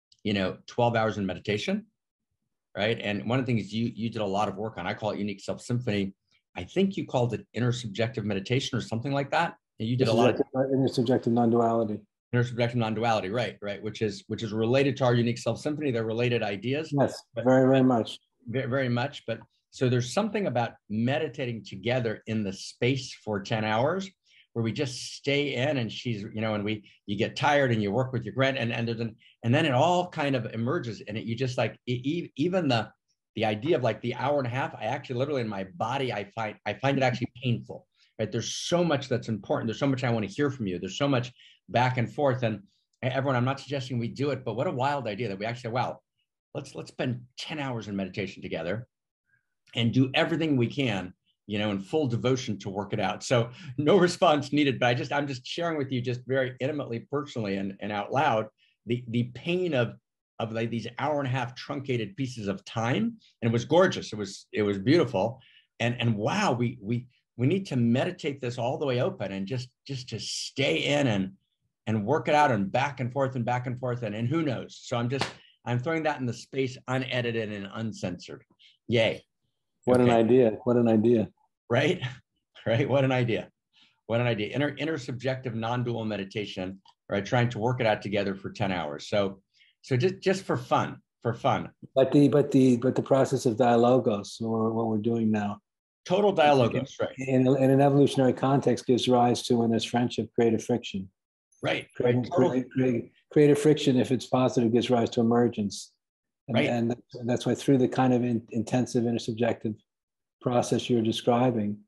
[SPEAKER 4] 12 hours in meditation. Right. And one of the things you did a lot of work on, I call it unique self symphony. I think you called it intersubjective meditation or something like that. And you did a lot of
[SPEAKER 3] intersubjective non-duality.
[SPEAKER 4] Intersubjective non-duality, right, which is related to our unique self symphony. They're related ideas.
[SPEAKER 3] Yes, very, very much.
[SPEAKER 4] Very, very much. But so there's something about meditating together in the space for 10 hours where we just stay in, and she's, and you get tired and you work with your friend, and then it all kind of emerges, and you just like, even the idea of like the hour and a half, I actually literally in my body, I find it actually painful, right? There's so much that's important. There's so much I want to hear from you. There's so much back and forth, and everyone, I'm not suggesting we do it, but what a wild idea that we actually, wow, let's spend 10 hours in meditation together and do everything we can, in full devotion to work it out. So no response needed, but I'm just sharing with you just very intimately, personally, and out loud, the pain of like these hour and a half truncated pieces of time. And it was gorgeous. It was beautiful. And wow, we need to meditate this all the way open and just to stay in and work it out and back and forth and who knows. So I'm throwing that in the space, unedited and uncensored. Yay.
[SPEAKER 3] What an idea. What an idea.
[SPEAKER 4] Right? What an idea. Intersubjective non-dual meditation, right? Trying to work it out together for 10 hours. So just for fun.
[SPEAKER 3] But the process of dialogos, or what we're doing now.
[SPEAKER 4] Total dialogos, right?
[SPEAKER 3] In an evolutionary context, gives rise to, when there's friendship, creative friction.
[SPEAKER 4] Right.
[SPEAKER 3] Creative friction, if it's positive, gives rise to emergence. And that's why through the kind of intensive intersubjective process you're describing,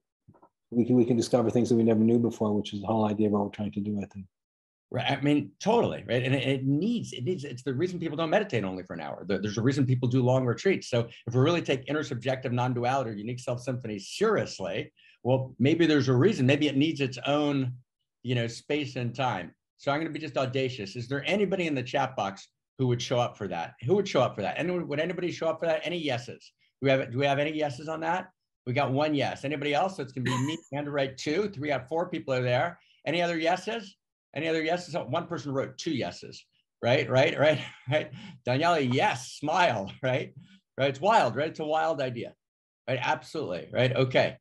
[SPEAKER 3] we can discover things that we never knew before, which is the whole idea of what we're trying to do, I think.
[SPEAKER 4] Right. I mean, totally. Right. And it's the reason people don't meditate only for an hour. There's a reason people do long retreats. So if we really take intersubjective non-duality or unique self-symphony seriously, well, maybe there's a reason. Maybe it needs its own, space and time. So I'm going to be just audacious. Is there anybody in the chat box who would show up for that? And would anybody show up for that? Any yeses? Do we have any yeses on that? We got one yes. Anybody else? So it's going to be me and write 2. 3 out of 4 people are there. Any other yeses? Oh, one person wrote 2 yeses. Right. Daniela, yes. Smile. Right. It's wild. Right. It's a wild idea. Right. Absolutely. Right. Okay.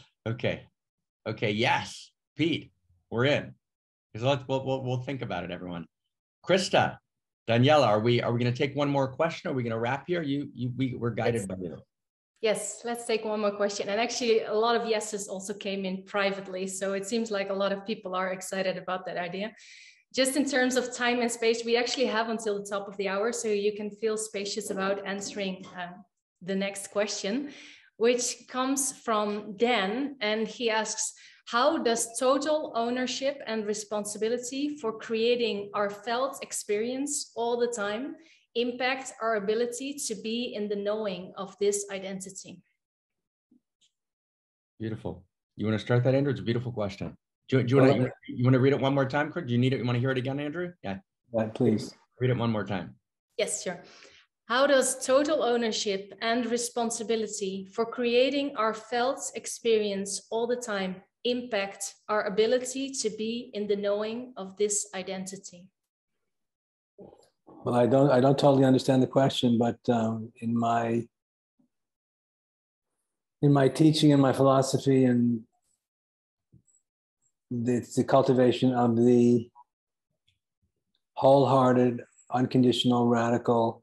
[SPEAKER 4] Yes. Pete, we're in. Because we'll think about it, everyone. Krista, Daniela, are we going to take one more question? Are we going to wrap here? We're guided by you.
[SPEAKER 1] Yes, let's take one more question. And actually, a lot of yeses also came in privately. So it seems like a lot of people are excited about that idea. Just in terms of time and space, we actually have until the top of the hour, so you can feel spacious about answering the next question. which comes from Dan, and he asks, how does total ownership and responsibility for creating our felt experience all the time impact our ability to be in the knowing of this identity?
[SPEAKER 4] Beautiful. You want to start that, Andrew? It's a beautiful question. Do you want to read it one more time, Kurt? Do you need it? You want to hear it again, Andrew? Yeah.
[SPEAKER 3] Right, please.
[SPEAKER 4] Read it one more time.
[SPEAKER 1] Yes, sure. How does total ownership and responsibility for creating our felt experience all the time impact our ability to be in the knowing of this identity?
[SPEAKER 3] Well, I don't totally understand the question, but in my teaching and my philosophy, and it's the cultivation of the wholehearted, unconditional, radical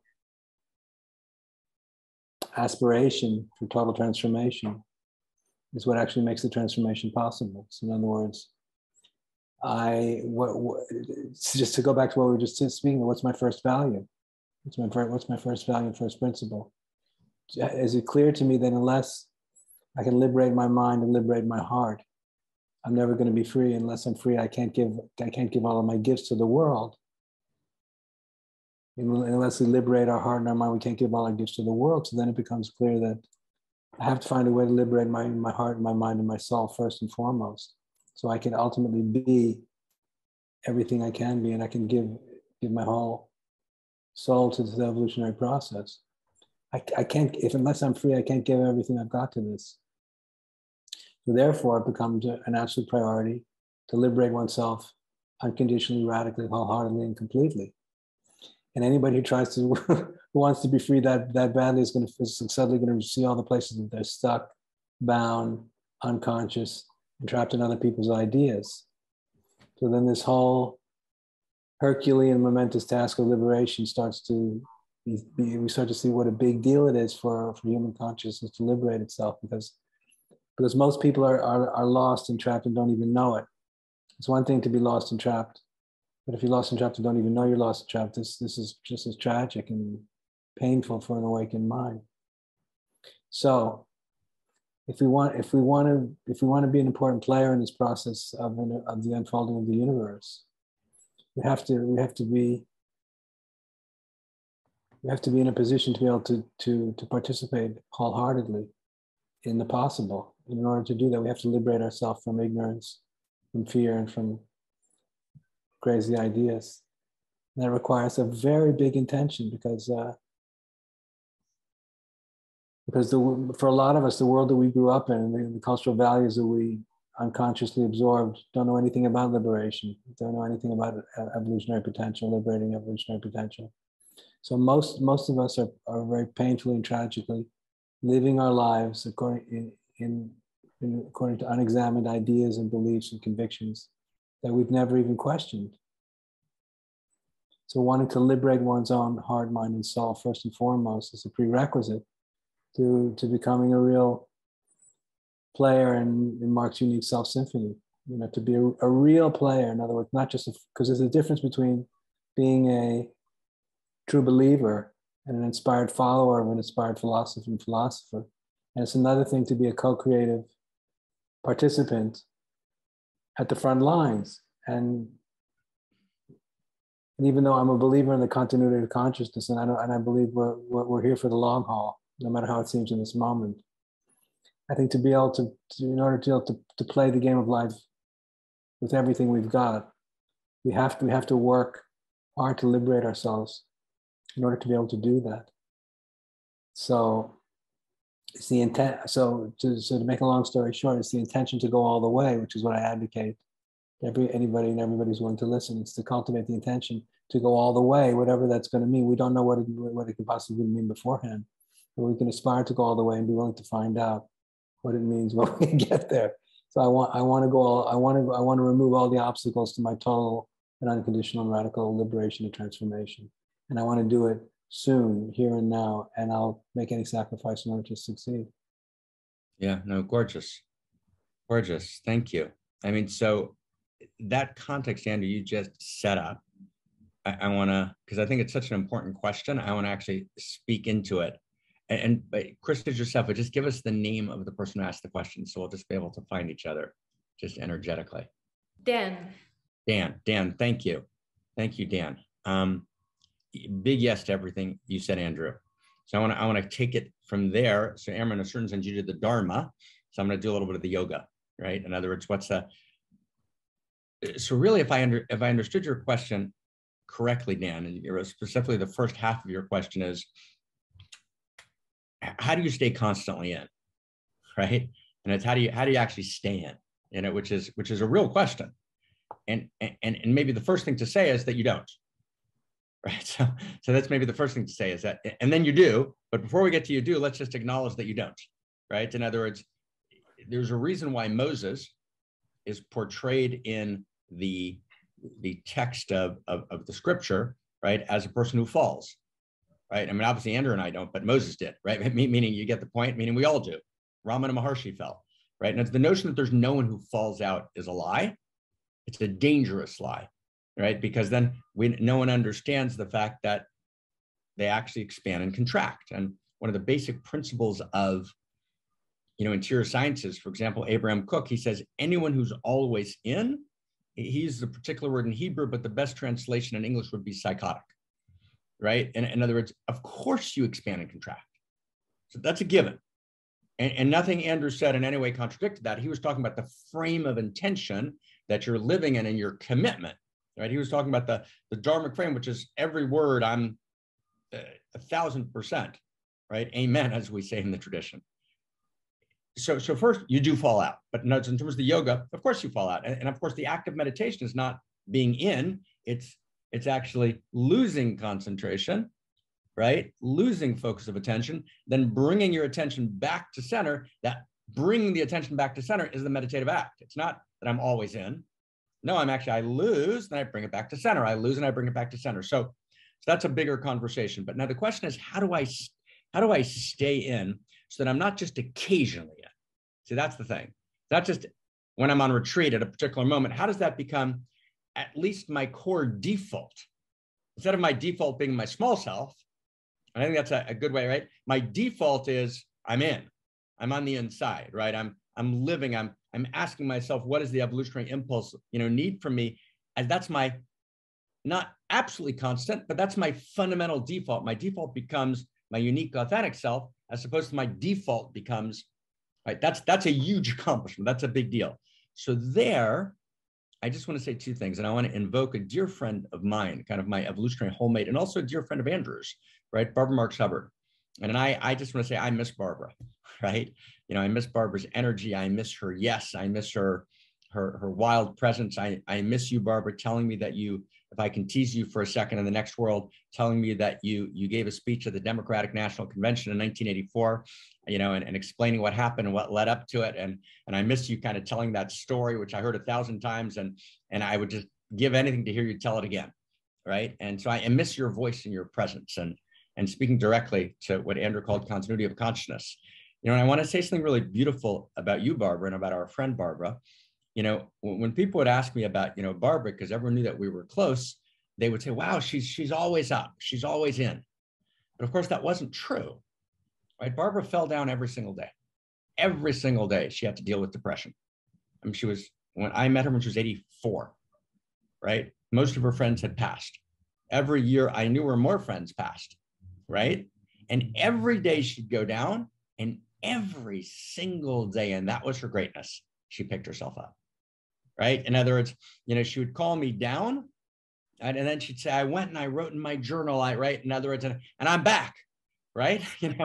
[SPEAKER 3] aspiration for total transformation is what actually makes the transformation possible. So in other words, just to go back to what we were just speaking of, what's my first value? What's my first value, first principle? Is it clear to me that unless I can liberate my mind and liberate my heart, I'm never going to be free? Unless I'm free, I can't give all of my gifts to the world. Unless we liberate our heart and our mind, we can't give all our gifts to the world. So then it becomes clear that I have to find a way to liberate my heart and my mind and my soul first and foremost, so I can ultimately be everything I can be, and I can give my whole soul to the evolutionary process. I can't, unless I'm free, I can't give everything I've got to this. So therefore, it becomes an absolute priority to liberate oneself unconditionally, radically, wholeheartedly, and completely. And anybody who tries to, who wants to be free that badly is suddenly going to see all the places that they're stuck, bound, unconscious, and trapped in other people's ideas. So then this whole Herculean momentous task of liberation starts to we start to see what a big deal it is for human consciousness to liberate itself, because most people are lost and trapped and don't even know it. It's one thing to be lost and trapped, but if you're lost and trapped and don't even know you're lost and trapped, this is just as tragic and painful for an awakened mind. So if we want to be an important player in this process of the unfolding of the universe, we have to be in a position to be able to participate wholeheartedly in the possible. And in order to do that, we have to liberate ourselves from ignorance, from fear, and from crazy ideas. And that requires a very big intention, because for a lot of us, the world that we grew up in, the cultural values that we unconsciously absorbed, don't know anything about liberation, don't know anything about evolutionary potential, liberating evolutionary potential. So most of us are very painfully and tragically living our lives according to unexamined ideas and beliefs and convictions that we've never even questioned. So wanting to liberate one's own heart, mind, and soul first and foremost is a prerequisite to becoming a real player in Marc's unique self-symphony. You know, to be a real player, in other words, not just because there's a difference between being a true believer and an inspired follower of an inspired philosopher and philosopher. And it's another thing to be a co-creative participant at the front lines. And even though I'm a believer in the continuity of consciousness, and I believe we're here for the long haul, no matter how it seems in this moment, I think to be able to in order to be able to play the game of life with everything we've got, we have to work hard to liberate ourselves in order to be able to do that. So it's the intent. So to make a long story short, it's the intention to go all the way, which is what I advocate. Anybody and everybody's willing to listen. It's to cultivate the intention to go all the way, whatever that's going to mean. We don't know what it could possibly mean beforehand, but we can aspire to go all the way and be willing to find out what it means when we get there. So I want to remove all the obstacles to my total and unconditional and radical liberation and transformation. And I want to do it soon, here and now, and I'll make any sacrifice in order to succeed.
[SPEAKER 4] Yeah, no, gorgeous. Gorgeous. Thank you. I mean, so that context, Andrew, you just set up, I want to, because I think it's such an important question, I want to actually speak into it But Krista yourself, but just give us the name of the person who asked the question, so we'll just be able to find each other just energetically.
[SPEAKER 1] Dan.
[SPEAKER 4] Dan, thank you. Thank you, Dan. Big yes to everything you said, Andrew. So I want to take it from there. So Amron, a certain sense, you did the Dharma. So I'm going to do a little bit of the yoga, right? In other words, so really, if I understood your question correctly, Dan, and specifically the first half of your question is, how do you stay constantly in, right? And it's how do you actually stay in it, which is a real question. And maybe the first thing to say is that you don't, right? So that's maybe the first thing to say is that, and then you do, but before we get to you do, let's just acknowledge that you don't, right? In other words, there's a reason why Moses is portrayed in the text of the scripture, right, as a person who falls, right? I mean, obviously Andrew and I don't, but Moses did, right? Meaning you get the point, meaning we all do. Ramana Maharshi fell, right? And it's the notion that there's no one who falls out is a lie. It's a dangerous lie, right? Because then no one understands the fact that they actually expand and contract. And one of the basic principles of, interior sciences, for example, Abraham Cook, he says, anyone who's always in, he uses a particular word in Hebrew, but the best translation in English would be psychotic, right? And in other words, of course you expand and contract. So that's a given. And nothing Andrew said in any way contradicted that. He was talking about the frame of intention that you're living in and your commitment, right? He was talking about the Dharmic frame, which is every word I'm 1,000%, right? Amen, as we say in the tradition. So first, you do fall out. But no, in terms of the yoga, of course you fall out. And of course, the act of meditation is not being in. It's actually losing concentration, right? Losing focus of attention, then bringing your attention back to center. That bringing the attention back to center is the meditative act. It's not that I'm always in. No, I lose, then I bring it back to center. I lose and I bring it back to center. So that's a bigger conversation. But now the question is, how do I stay in so that I'm not just occasionally in? See, that's the thing. Not just when I'm on retreat at a particular moment. How does that become at least my core default? Instead of my default being my small self, I think that's a good way, right? My default is I'm in. I'm on the inside, right? I'm living. I'm asking myself, what is the evolutionary impulse, need from me? And that's my, not absolutely constant, but that's my fundamental default. My default becomes my unique, authentic self, as opposed to my default becomes, right? That's a huge accomplishment. That's a big deal. So there, I just want to say two things, and I want to invoke a dear friend of mine, kind of my evolutionary wholemate, and also a dear friend of Andrew's, right? Barbara Marks Hubbard. And I just want to say, I miss Barbara, right? I miss Barbara's energy. I miss her. Yes, I miss her wild presence. I miss you, Barbara, telling me that if I can tease you for a second in the next world, telling me that you gave a speech at the Democratic National Convention in 1984, and explaining what happened and what led up to it. And I miss you kind of telling that story, which I heard 1,000 times, and I would just give anything to hear you tell it again, right? And so I miss your voice and your presence, and speaking directly to what Andrew called continuity of consciousness. And I want to say something really beautiful about you, Barbara, and about our friend Barbara. When people would ask me about, Barbara, because everyone knew that we were close, they would say, wow, she's always up. She's always in. But of course, that wasn't true, right? Barbara fell down every single day. Every single day, she had to deal with depression. I mean, when I met her when she was 84, right? Most of her friends had passed. Every year, I knew her more friends passed, right? And every day she'd go down, and every single day, and that was her greatness, she picked herself up. Right? In other words, she would call me down, and then she'd say, I went and I wrote in my journal, in other words, and I'm back, right?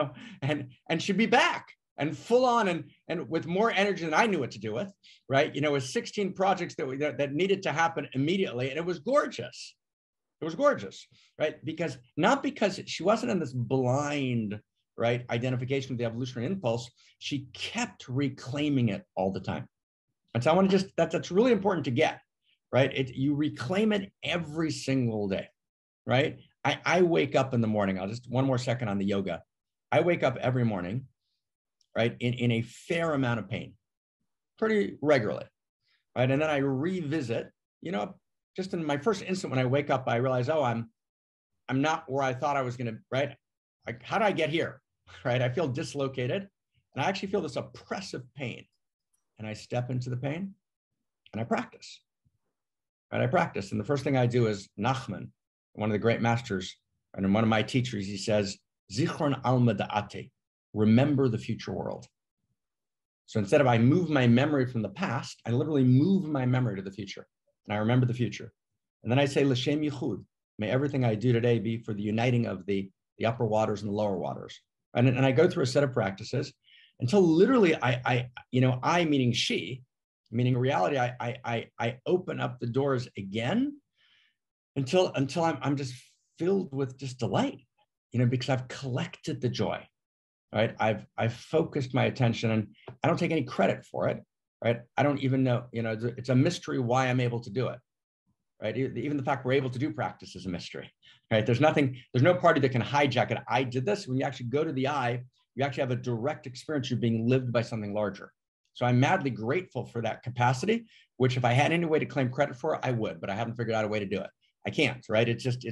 [SPEAKER 4] And she'd be back and full on and with more energy than I knew what to do with, right? With 16 projects that needed to happen immediately. And it was gorgeous. It was gorgeous, right? Not because she wasn't in this blind, right, identification of the evolutionary impulse, she kept reclaiming it all the time. And so I want to that's really important to get, right? You reclaim it every single day, right? I wake up in the morning, I'll just one more second on the yoga. I wake up every morning, right, in a fair amount of pain, pretty regularly, right? And then I revisit, just in my first instant when I wake up, I realize, oh, I'm not where I thought I was going to, right? Like, how did I get here? right? I feel dislocated, and I actually feel this oppressive pain. And I step into the pain, and I practice, right? I practice. And the first thing I do is Nachman, one of the great masters, and one of my teachers, he says, Zichron alma da'ate, remember the future world. So instead of I move my memory from the past, I literally move my memory to the future, and I remember the future. And then I say, L'shem yichud, may everything I do today be for the uniting of the upper waters and the lower waters. And I go through a set of practices until literally I meaning she, meaning reality, I open up the doors again until I'm just filled with just delight, because I've collected the joy, right? I've focused my attention, and I don't take any credit for it, right? I don't even know, it's a mystery why I'm able to do it, right? Even the fact we're able to do practice is a mystery, right? There's no party that can hijack it. I did this. When you actually go to the eye, you actually have a direct experience. You're being lived by something larger. So I'm madly grateful for that capacity, which if I had any way to claim credit for, I would, but I haven't figured out a way to do it. I can't, right?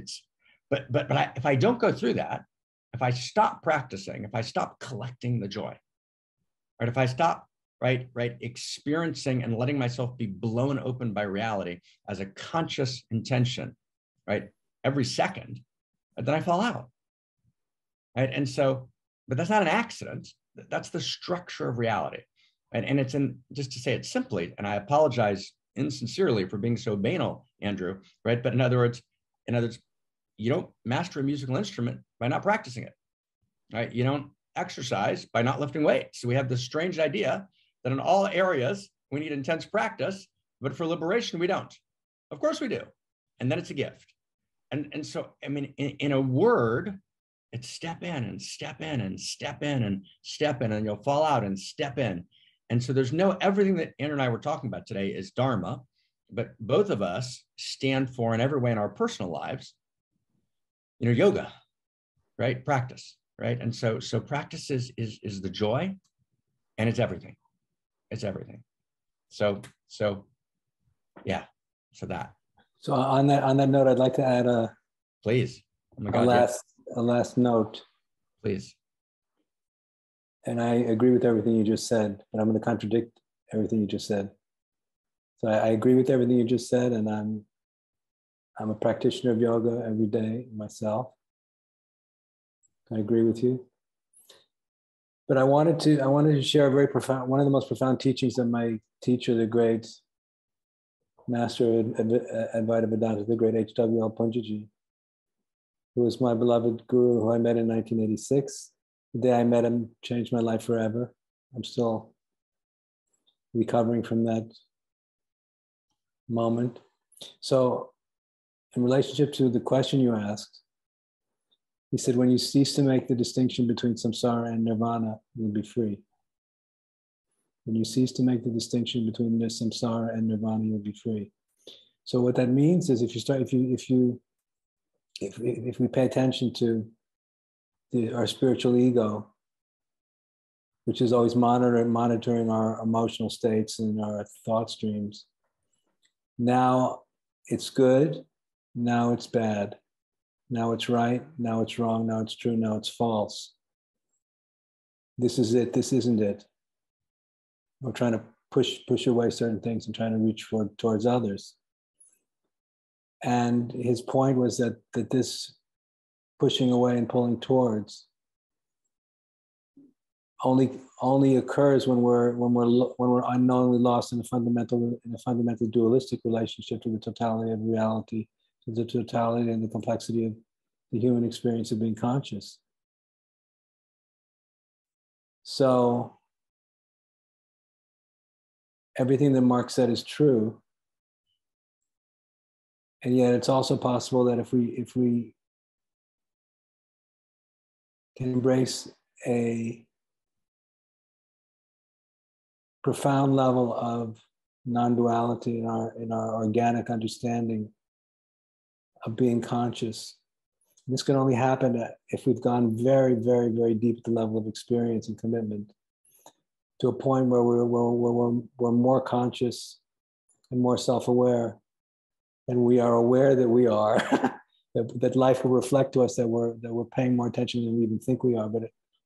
[SPEAKER 4] If I don't go through that, if I stop practicing, if I stop collecting the joy, right? If I stop, right, experiencing and letting myself be blown open by reality as a conscious intention, right, every second, then I fall out, right? And so, but that's not an accident. That's the structure of reality. And it's just to say it simply, and I apologize insincerely for being so banal, Andrew, right? But in other words, you don't master a musical instrument by not practicing it, right? You don't exercise by not lifting weights. So we have this strange idea that in all areas we need intense practice, but for liberation we don't. Of course we do, and then it's a gift. And so, I mean, in a word, it's step in and step in and step in and step in, and you'll fall out and step in. And so there's everything that Andrew and I were talking about today is Dharma, but both of us stand for in every way in our personal lives, yoga, right? Practice, right? And so practice is the joy, and it's everything. It's everything. So yeah, so that.
[SPEAKER 3] So on that note, I'd like to add
[SPEAKER 4] please. Oh my God,
[SPEAKER 3] a last note.
[SPEAKER 4] Please.
[SPEAKER 3] And I agree with everything you just said, but I'm going to contradict everything you just said. So I agree with everything you just said, and I'm a practitioner of yoga every day myself. I agree with you. But I wanted to share a very profound, one of the most profound teachings that my teacher, the great master Advaita Vedanta, the great H.W.L. Punjaji, who was my beloved guru, who I met in 1986. The day I met him changed my life forever. I'm still recovering from that moment. So in relationship to the question you asked, he said, when you cease to make the distinction between samsara and nirvana, you'll be free. When you cease to make the distinction between samsara and nirvana, you'll be free. So what that means is if we pay attention to our spiritual ego, which is always monitoring our emotional states and our thought streams, now it's good, now it's bad, now it's right, now it's wrong, now it's true, now it's false. This is it, this isn't it. We're trying to push away certain things and trying to reach towards others. And his point was that this pushing away and pulling towards only occurs when we're unknowingly lost in a fundamental dualistic relationship to the totality of reality, to the totality and the complexity of the human experience of being conscious. So everything that Marc said is true, and yet it's also possible that if we can embrace a profound level of non-duality in our organic understanding of being conscious. This can only happen if we've gone very, very, very deep at the level of experience and commitment, to a point where we're more conscious and more self-aware than we are aware that we are. that life will reflect to us that we're paying more attention than we even think we are. But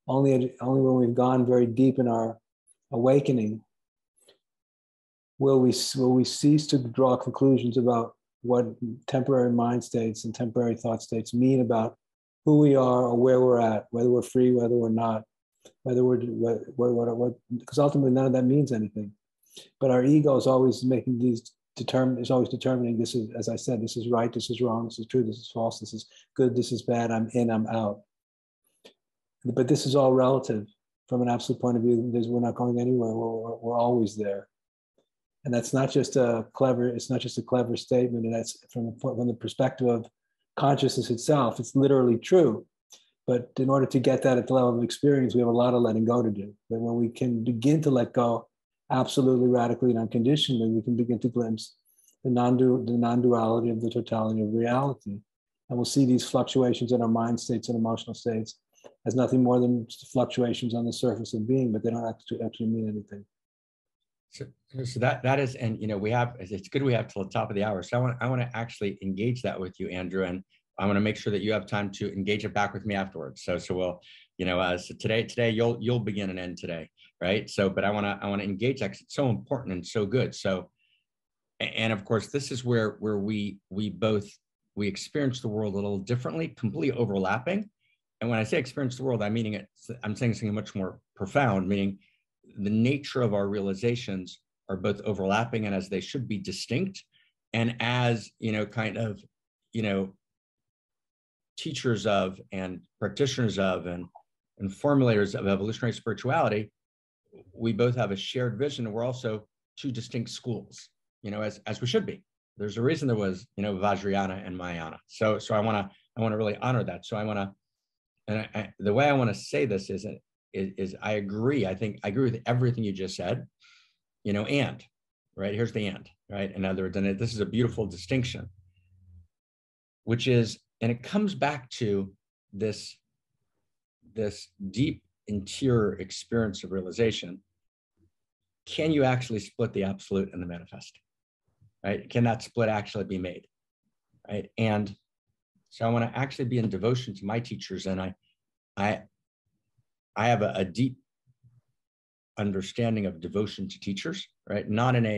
[SPEAKER 3] Only when we've gone very deep in our awakening will we cease to draw conclusions about what temporary mind states and temporary thought states mean about who we are or where we're at, whether we're free, whether we're not, whether we're what, because ultimately none of that means anything. But our ego is always making these determining this is, as I said, this is right, this is wrong, this is true, this is false, this is good, this is bad, I'm in, I'm out. But this is all relative. From an absolute point of view, we're not going anywhere. We're always there. And that's not just a clever statement. And that's from the perspective of consciousness itself. It's literally true. But in order to get that at the level of experience, we have a lot of letting go to do. But when we can begin to let go absolutely, radically, and unconditionally, we can begin to glimpse the non-duality of the totality of reality. And we'll see these fluctuations in our mind states and emotional states as nothing more than fluctuations on the surface of being, but they don't actually mean anything.
[SPEAKER 4] So that is, and it's good we have till the top of the hour. So I want to actually engage that with you, Andrew, and I want to make sure that you have time to engage it back with me afterwards. So we'll, so today you'll begin and end today, right? So, but I want to engage that because it's so important and so good. So, and of course, this is where we experience the world a little differently, completely overlapping. And when I say experience the world, I'm saying something much more profound, meaning the nature of our realizations are both overlapping and as they should be distinct. And as, teachers of and practitioners of and formulators of evolutionary spirituality, we both have a shared vision. And we're also two distinct schools, as we should be. There's a reason there was, Vajrayana and Mahayana. So I want to really honor that. So I want to, and the way I want to say this is I agree. I agree with everything you just said, and, right, here's the and, right? In other words, and this is a beautiful distinction, which is, and it comes back to this deep interior experience of realization. Can you actually split the absolute and the manifest, right? Can that split actually be made, right? And so I want to actually be in devotion to my teachers, and I have a deep understanding of devotion to teachers, right? Not in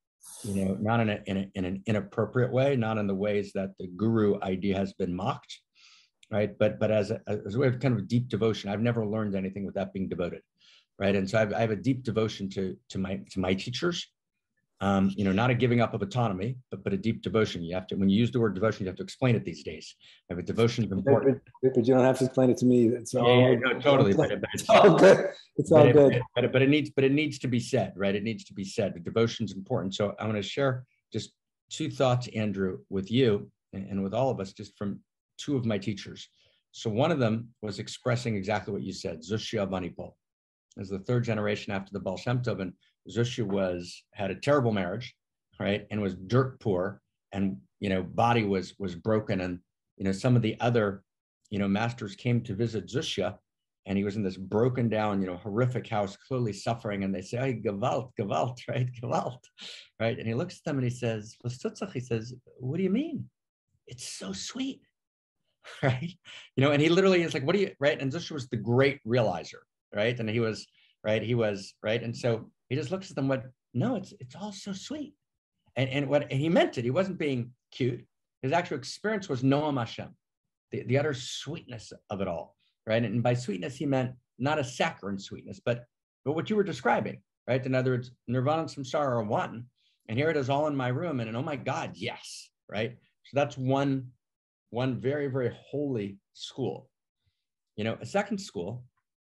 [SPEAKER 4] an inappropriate way, not in the ways that the guru idea has been mocked, right? But as a way of kind of deep devotion. I've never learned anything without being devoted, right? And so I have a deep devotion to my teachers. Not a giving up of autonomy, but a deep devotion. You have to, when you use the word devotion, you have to explain it these days. But devotion is important.
[SPEAKER 3] But you don't have to explain it to me. It's all
[SPEAKER 4] no, totally. But
[SPEAKER 3] it's all good. It's all good.
[SPEAKER 4] But it needs to be said, right? It needs to be said. The devotion is important. So I want to share just two thoughts, Andrew, with you and with all of us, just from two of my teachers. So one of them was expressing exactly what you said, Zushya Vanipol. As the third generation after the Baal Shem Tov, and Zushya had a terrible marriage, right, and was dirt poor, and body was broken, and some of the other masters came to visit Zushya, and he was in this broken down horrific house, clearly suffering, and they say, "Hey, Gewalt, right, Gewalt," right, and he looks at them and he says, "What do you mean? It's so sweet." Right, and he literally is like, "What do you?" Right, and Zushya was the great realizer, right, and he was right, and so he just looks at them. No, it's all so sweet, and he meant it. He wasn't being cute. His actual experience was Noam Hashem, the utter sweetness of it all, right? And by sweetness he meant not a saccharine sweetness, but what you were describing, right? In other words, nirvana and samsara are one, and here it is all in my room, and oh my God, yes, right? So that's one very, very holy school. A second school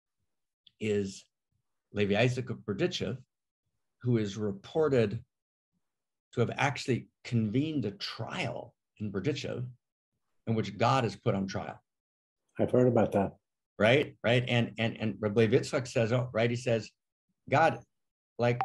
[SPEAKER 4] is Levi Isaac of Berdichev, who is reported to have actually convened a trial in Berdichev in which God is put on trial.
[SPEAKER 3] I've heard about that.
[SPEAKER 4] Right. And Rabbi Yitzchak says, he says, God, right,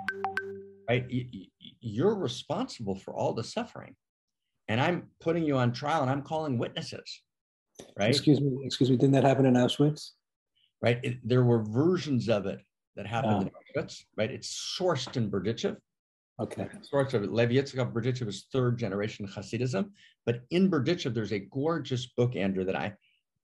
[SPEAKER 4] you're responsible for all the suffering, and I'm putting you on trial, and I'm calling witnesses. Right.
[SPEAKER 3] Excuse me. Didn't that happen in Auschwitz?
[SPEAKER 4] Right. There were versions of it that happened in Auschwitz, right? It's sourced in Berdichev.
[SPEAKER 3] Okay.
[SPEAKER 4] Source of it. Levi Yitzchak Berdichev is third generation Hasidism, but in Berdichev, there's a gorgeous book, Andrew, that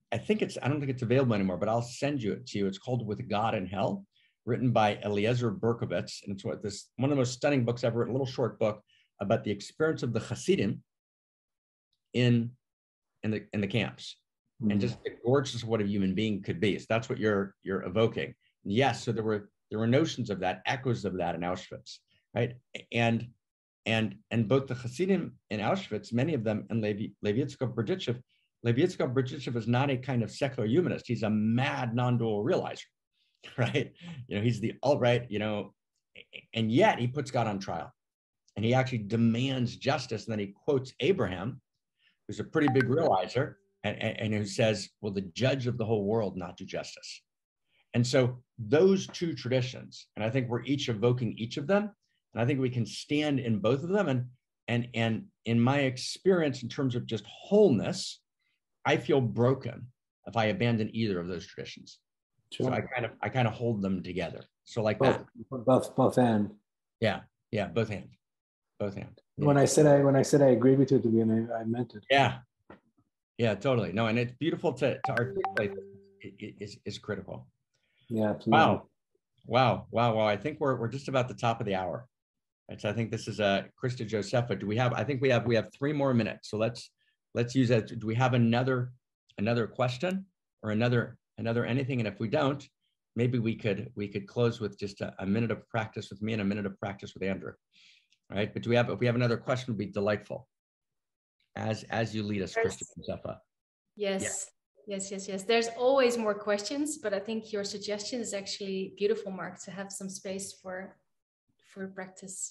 [SPEAKER 4] I don't think it's available anymore, but I'll send you it to you. It's called With God in Hell, written by Eliezer Berkovitz. And it's one of the most stunning books ever written, a little short book about the experience of the Hasidim in the camps, and just the gorgeous of what a human being could be. So that's what you're evoking. Yes, so there were notions of that, echoes of that in Auschwitz, right? And both the Hasidim in Auschwitz, many of them, and Levi Yitzchak Berdichev is not a kind of secular humanist. He's a mad non-dual realizer, right? He's the alt-right, and yet he puts God on trial, and he actually demands justice. And then he quotes Abraham, who's a pretty big realizer, and who says, will the judge of the whole world not do justice? And so those two traditions, and I think we're each evoking each of them, and I think we can stand in both of them. And in my experience, in terms of just wholeness, I feel broken if I abandon either of those traditions. Sure. So I kind of hold them together. So like both,
[SPEAKER 3] that. Both and.
[SPEAKER 4] Yeah, both hand.
[SPEAKER 3] When I said I agreed with you at the beginning, I meant it.
[SPEAKER 4] Yeah, totally. No, and it's beautiful to articulate. Is critical.
[SPEAKER 3] Yeah, absolutely.
[SPEAKER 4] Wow. I think we're just about the top of the hour. Right, so I think this is Krista Josepha. Do we have? I think we have 3 more minutes. So let's use that. Do we have another question or another anything? And if we don't, maybe we could close with just a minute of practice with me and a minute of practice with Andrew. All right. But if we have another question, would be delightful. As you lead us, Krista Josepha.
[SPEAKER 1] Yes. Yes. There's always more questions, but I think your suggestion is actually beautiful, Marc, to have some space for practice.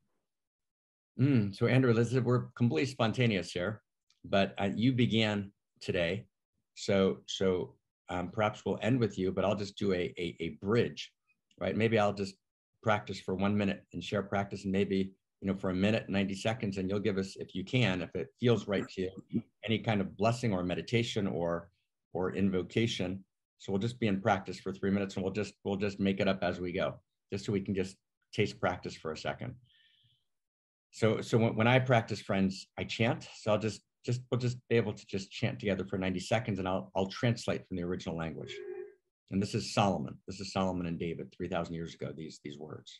[SPEAKER 4] So Andrew, we're completely spontaneous here, but you began today, so perhaps we'll end with you, but I'll just do a bridge, right? Maybe I'll just practice for 1 minute and share practice, and maybe for 1 minute, 90 seconds, and you'll give us, if you can, if it feels right to you, any kind of blessing or meditation or invocation. So we'll just be in practice for 3 minutes, and we'll just make it up as we go, just so we can just taste practice for a second. So when I practice, friends, I chant. So we'll just be able to just chant together for 90 seconds, and I'll translate from the original language. And this is Solomon. This is Solomon and David 3,000 years ago, these words.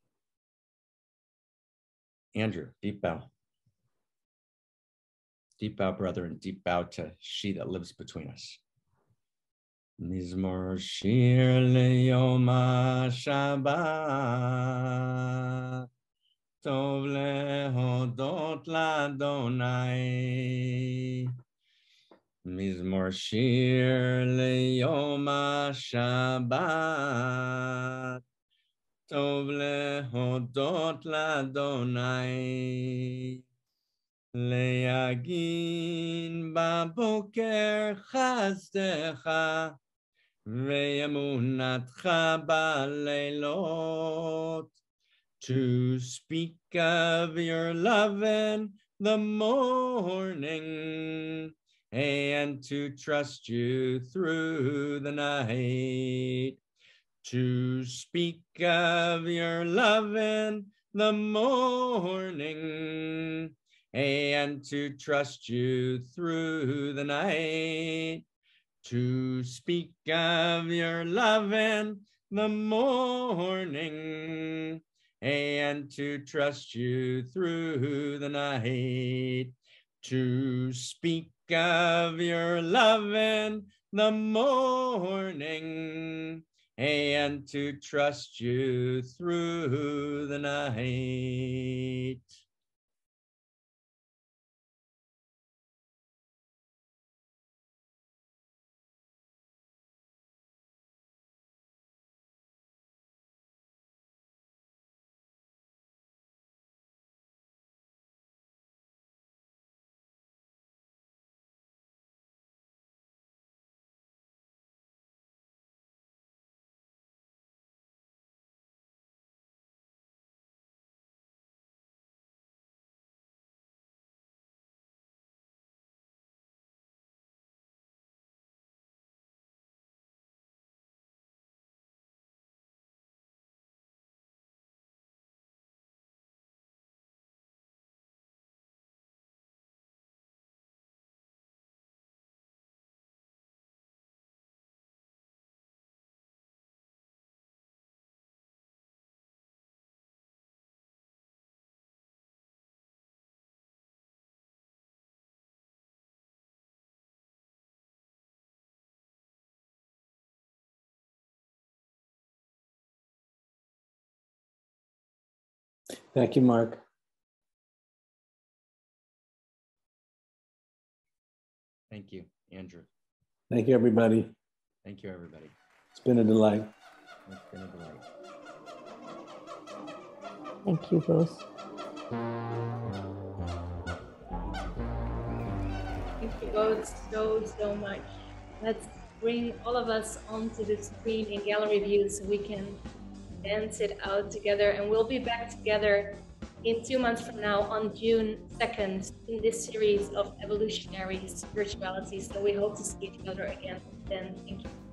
[SPEAKER 4] Andrew, deep bow. Deep bow, brother, and deep bow to she that lives between us. Mizmor shir leyom HaShabbat, tov lehodot l'Adonai. Mizmor shir leyom HaShabbat, tov lehodot l'Adonai. Le'agin baboker chazdecha, ve'emunatcha ba'leilot. To speak of your love in the morning, and to trust you through the night. To speak of your love in the morning, and to trust you through the night. To speak of your love in the morning, and to trust you through the night. To speak of your love in the morning, and to trust you through the night.
[SPEAKER 3] Thank you, Mark.
[SPEAKER 4] Thank you, Andrew.
[SPEAKER 3] Thank you, everybody.
[SPEAKER 4] Thank you, everybody.
[SPEAKER 3] It's been a delight.
[SPEAKER 4] It's been a delight.
[SPEAKER 2] Thank you both.
[SPEAKER 1] Thank you both so much. Let's bring all of us onto the screen in gallery view so we can dance it out together, and we'll be back together in 2 months from now on June 2nd in this series of evolutionary spirituality. So we hope to see each other again then. Thank you.